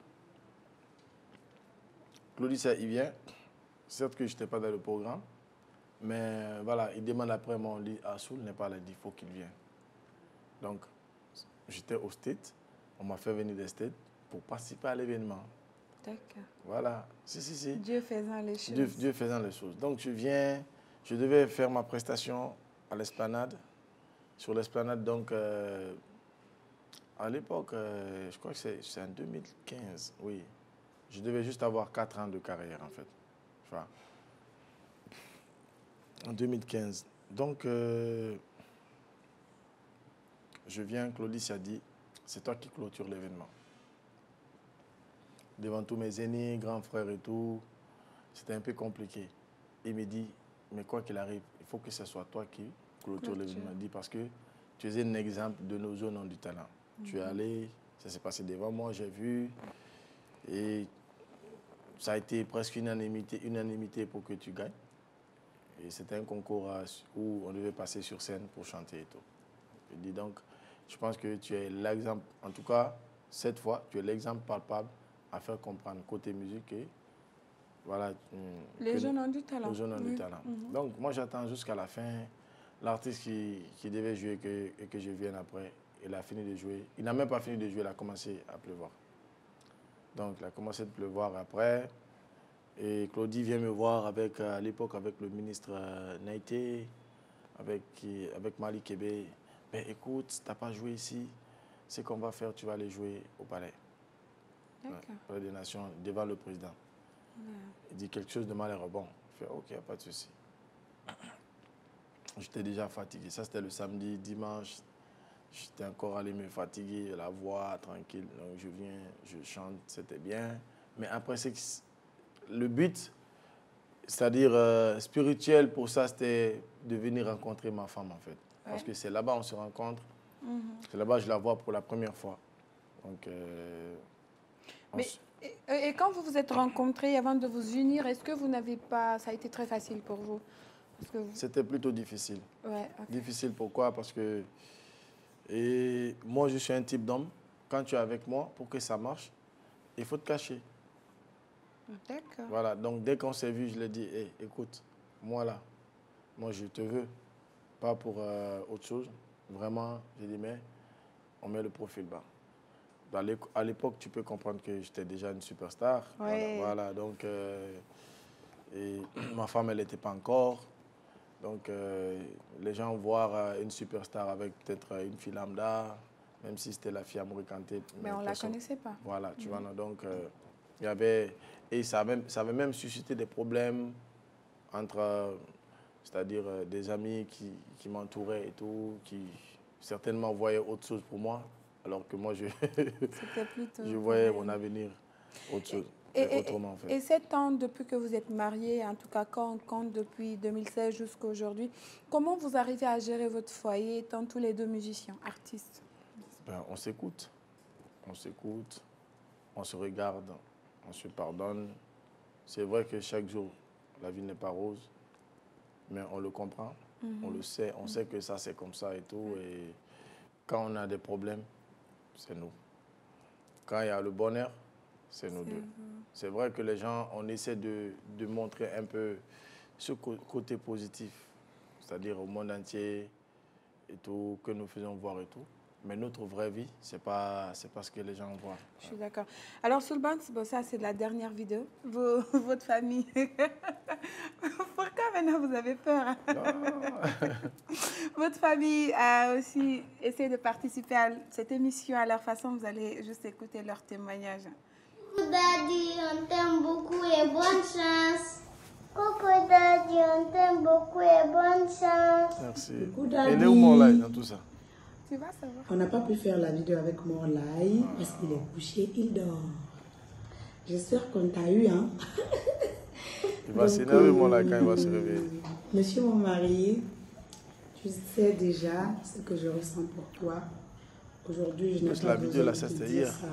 Claudicia, il vient. Certes que je n'étais pas dans le programme, mais voilà, il demande après moi, on dit, ah, Soul n'est pas là, il faut qu'il vienne. Donc, j'étais au State, on m'a fait venir des States pour participer à l'événement. D'accord. Voilà, si. Dieu faisant les choses. Dieu faisant les choses. Donc, je viens, je devais faire ma prestation à l'Esplanade. Sur l'Esplanade, donc, à l'époque, je crois que c'est en 2015, oui. Je devais juste avoir 4 ans de carrière, en fait. Enfin, en 2015. Donc, je viens, Claudicia dit, c'est toi qui clôture l'événement. Devant tous mes aînés, grands frères et tout, c'était un peu compliqué. Il me dit, mais quoi qu'il arrive, il faut que ce soit toi qui clôture l'événement. Il dit, parce que tu es un exemple de nos jeunes ont du talent. Tu es allé, ça s'est passé devant moi, j'ai vu, et ça a été presque une unanimité pour que tu gagnes. Et c'était un concours où on devait passer sur scène pour chanter et tout. Je dis donc, je pense que tu es l'exemple, en tout cas, cette fois, tu es l'exemple palpable à faire comprendre côté musique et voilà. Les jeunes ont du talent. Les jeunes ont du talent. Donc, moi, j'attends jusqu'à la fin. L'artiste qui devait jouer et que je vienne après, il a fini de jouer. Il n'a même pas fini de jouer, il a commencé à pleuvoir. Donc, il a commencé à pleuvoir après. Et Claudie vient me voir à l'époque avec le ministre Naïté, avec Mali Kébé. Ben, écoute, tu n'as pas joué ici. Ce qu'on va faire, tu vas aller jouer au palais. D'accord. Palais des Nations, devant le président. Il dit quelque chose de malheureux. Bon, je fais OK, pas de souci. J'étais déjà fatigué. Ça, c'était le samedi, dimanche. J'étais encore allé me fatiguer, la voix tranquille. Donc, je viens, je chante, c'était bien. Mais après, le but, c'est-à-dire spirituel, pour ça, c'était de venir rencontrer ma femme, en fait. Ouais. Parce que c'est là-bas on se rencontre. C'est là-bas je la vois pour la première fois. Donc, et quand vous vous êtes rencontrés avant de vous unir, est-ce que vous n'avez pas... Ça a été très facile pour vous? C'était plutôt difficile. Ouais, okay. Difficile, pourquoi? Parce que moi, je suis un type d'homme. Quand tu es avec moi, pour que ça marche, il faut te cacher. D'accord. Voilà, donc dès qu'on s'est vu, je lui ai dit, hey, écoute, moi là, moi je te veux, pas pour autre chose. Vraiment, j'ai dit, mais on met le profil bas. À l'époque, tu peux comprendre que j'étais déjà une superstar. Ouais. Voilà, donc, et ma femme, elle n'était pas encore. Donc, les gens voient une superstar avec peut-être une fille lambda, même si c'était la fille Amory Kanté. Mais on ne la connaissait pas. Voilà, tu vois, donc, il y avait... Et ça avait même suscité des problèmes entre, c'est-à-dire des amis qui m'entouraient et tout, qui certainement voyaient autre chose pour moi, alors que moi, je voyais mon avenir autre chose. Autrement, en fait. Et 7 ans depuis que vous êtes mariés, en tout cas quand on compte depuis 2016 jusqu'à aujourd'hui, comment vous arrivez à gérer votre foyer étant tous les deux musiciens, artistes? Ben, on s'écoute, on se regarde, on se pardonne. C'est vrai que chaque jour, la vie n'est pas rose, mais on le comprend, on le sait, on sait que ça c'est comme ça et tout. Et quand on a des problèmes, c'est nous. Quand il y a le bonheur, c'est nous deux. C'est vrai que les gens, on essaie de montrer un peu ce côté positif, c'est-à-dire au monde entier et tout, que nous faisons voir et tout. Mais notre vraie vie, c'est pas ce que les gens voient. Je suis d'accord. Alors, Soulbans, bon, ça, c'est la dernière vidéo. Votre famille. Pourquoi maintenant vous avez peur? Hein? Votre famille a aussi essayé de participer à cette émission à leur façon. Vous allez juste écouter leur témoignage. Coucou Daddy, on t'aime beaucoup et bonne chance. Coucou Daddy, on t'aime beaucoup et bonne chance. Merci. Coucou Daddy. Et est où Morlaï dans tout ça? Tu vas savoir. On n'a pas pu faire la vidéo avec Morlaï parce qu'il est couché, il dort. J'espère qu'on t'a eu, hein. Il va s'énerver, Morlaï, quand il va se réveiller. Monsieur mon mari, tu sais déjà ce que je ressens pour toi. Aujourd'hui, je n'ai pas besoin de te dire ça.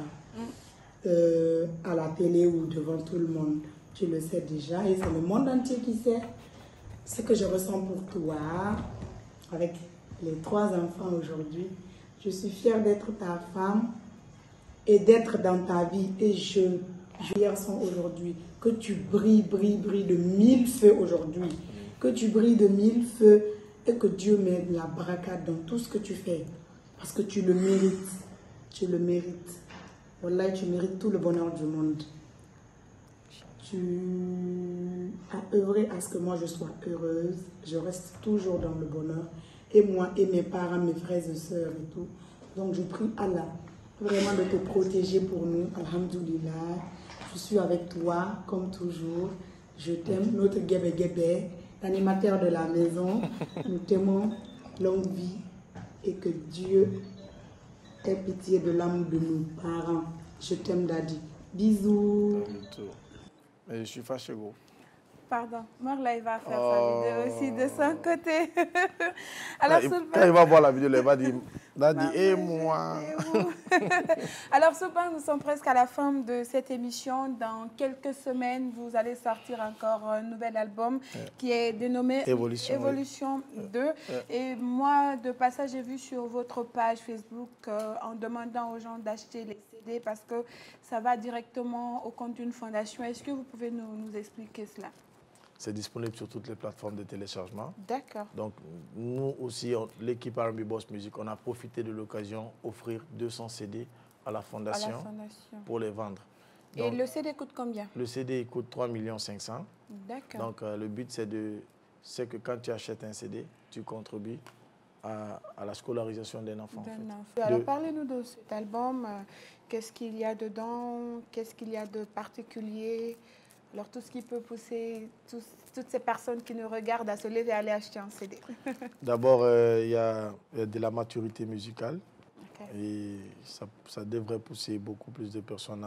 À la télé ou devant tout le monde. Tu le sais déjà et c'est le monde entier qui sait ce que je ressens pour toi avec les 3 enfants aujourd'hui. Je suis fière d'être ta femme et d'être dans ta vie et je garçon aujourd'hui, que tu brilles de 1000 feux aujourd'hui, que tu brilles de 1000 feux et que Dieu mette la bracade dans tout ce que tu fais parce que tu le mérites. Wallah, tu mérites tout le bonheur du monde. Tu as œuvré à ce que moi je sois heureuse. Je reste toujours dans le bonheur. Et moi, et mes parents, mes frères et sœurs et tout. Donc je prie Allah vraiment de te protéger pour nous. Alhamdoulilah. Je suis avec toi, comme toujours. Je t'aime, notre Guébé, l'animateur de la maison. Nous t'aimons, longue vie. Et que Dieu ait pitié de l'âme de nos parents. Je t'aime, Daddy. Bisous. Mais je suis fâché, gros. Pardon, Morlaï va faire sa vidéo aussi de son côté. Alors, quand il va voir la vidéo, il va dire, Daddy, et moi. Alors, Soulbans, nous sommes presque à la fin de cette émission. Dans quelques semaines, vous allez sortir encore un nouvel album qui est dénommé Évolution 2. Et moi, de passage, j'ai vu sur votre page Facebook en demandant aux gens d'acheter les CD parce que ça va directement au compte d'une fondation. Est-ce que vous pouvez nous expliquer cela? C'est disponible sur toutes les plateformes de téléchargement. D'accord. Donc, nous aussi, l'équipe R&B Boss Music, on a profité de l'occasion d'offrir 200 CD à la fondation, pour les vendre. Donc, et le CD coûte combien? Le CD coûte 3 500 000. D'accord. Donc, le but, c'est que quand tu achètes un CD, tu contribues à la scolarisation d'un enfant. Alors, parlez-nous de cet album. Qu'est-ce qu'il y a dedans? Qu'est-ce qu'il y a de particulier? Alors, tout ce qui peut pousser toutes ces personnes qui nous regardent à se lever et aller acheter un CD. D'abord, il y a de la maturité musicale. Et ça devrait pousser beaucoup plus de personnes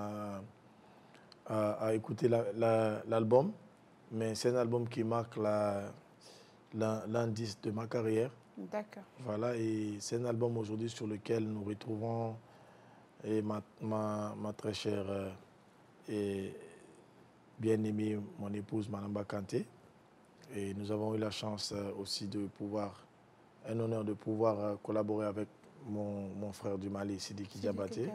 à écouter l'album. Mais c'est un album qui marque l'indice de ma carrière. D'accord. Voilà, et c'est un album aujourd'hui sur lequel nous retrouvons ma très chère et bien-aimée, mon épouse, Manamba Kanté. Et nous avons eu la chance aussi un honneur de pouvoir collaborer avec mon frère du Mali, Sidiki Diabaté,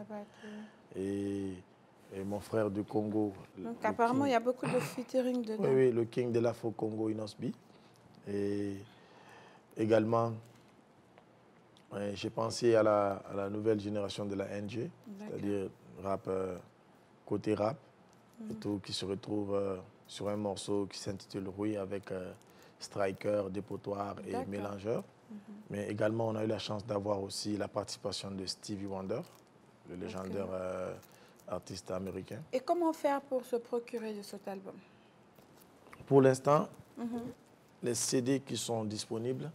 et mon frère du Congo. Donc apparemment, il y a beaucoup de featuring dedans. Oui, le king de l'Afro-Congo, Inosbi. Et également, j'ai pensé à la nouvelle génération de la NG, c'est-à-dire côté rap. Et tout, qui se retrouve sur un morceau qui s'intitule Rouille avec Striker, Dépotoir et Mélangeur. Mais également, on a eu la chance d'avoir aussi la participation de Stevie Wonder, le légendaire artiste américain. Et comment faire pour se procurer de cet album? Pour l'instant, les CD qui sont disponibles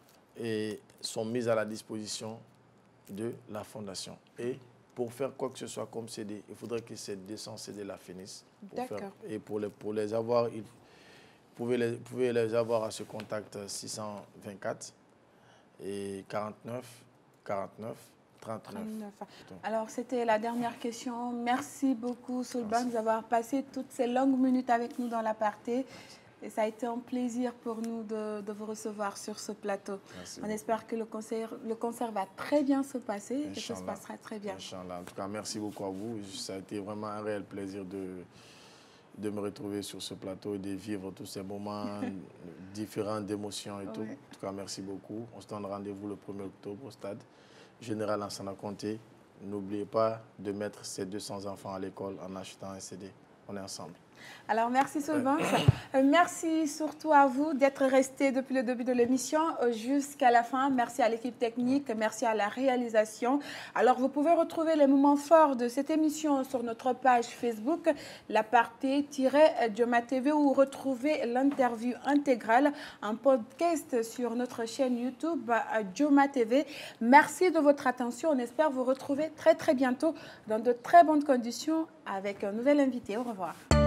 sont mis à la disposition de la Fondation. Et pour faire quoi que ce soit comme CD, il faudrait que ces 200 CD-là finissent. Et pour les avoir, vous pouvez les avoir à ce contact 624 et 49 49 39. Alors, c'était la dernière question. Merci beaucoup, Soulbans, d'avoir passé toutes ces longues minutes avec nous dans l'aparté. Et ça a été un plaisir pour nous de vous recevoir sur ce plateau. On espère que le concert va très bien se passer et que ça se passera très bien. Inch'Allah. En tout cas, merci beaucoup à vous. Ça a été vraiment un réel plaisir de me retrouver sur ce plateau et de vivre tous ces moments différents d'émotions et tout. En tout cas, merci beaucoup. On se donne rendez-vous le 1er octobre au stade Général Lansana Conté. N'oubliez pas de mettre ces 200 enfants à l'école en achetant un CD. On est ensemble. Alors, merci Soulbans. Merci surtout à vous d'être restés depuis le début de l'émission jusqu'à la fin. Merci à l'équipe technique, merci à la réalisation. Alors, vous pouvez retrouver les moments forts de cette émission sur notre page Facebook, l'aparté-Joma TV, où retrouver l'interview intégrale en podcast sur notre chaîne YouTube Joma TV. Merci de votre attention. On espère vous retrouver très, très bientôt dans de très bonnes conditions avec un nouvel invité. Au revoir.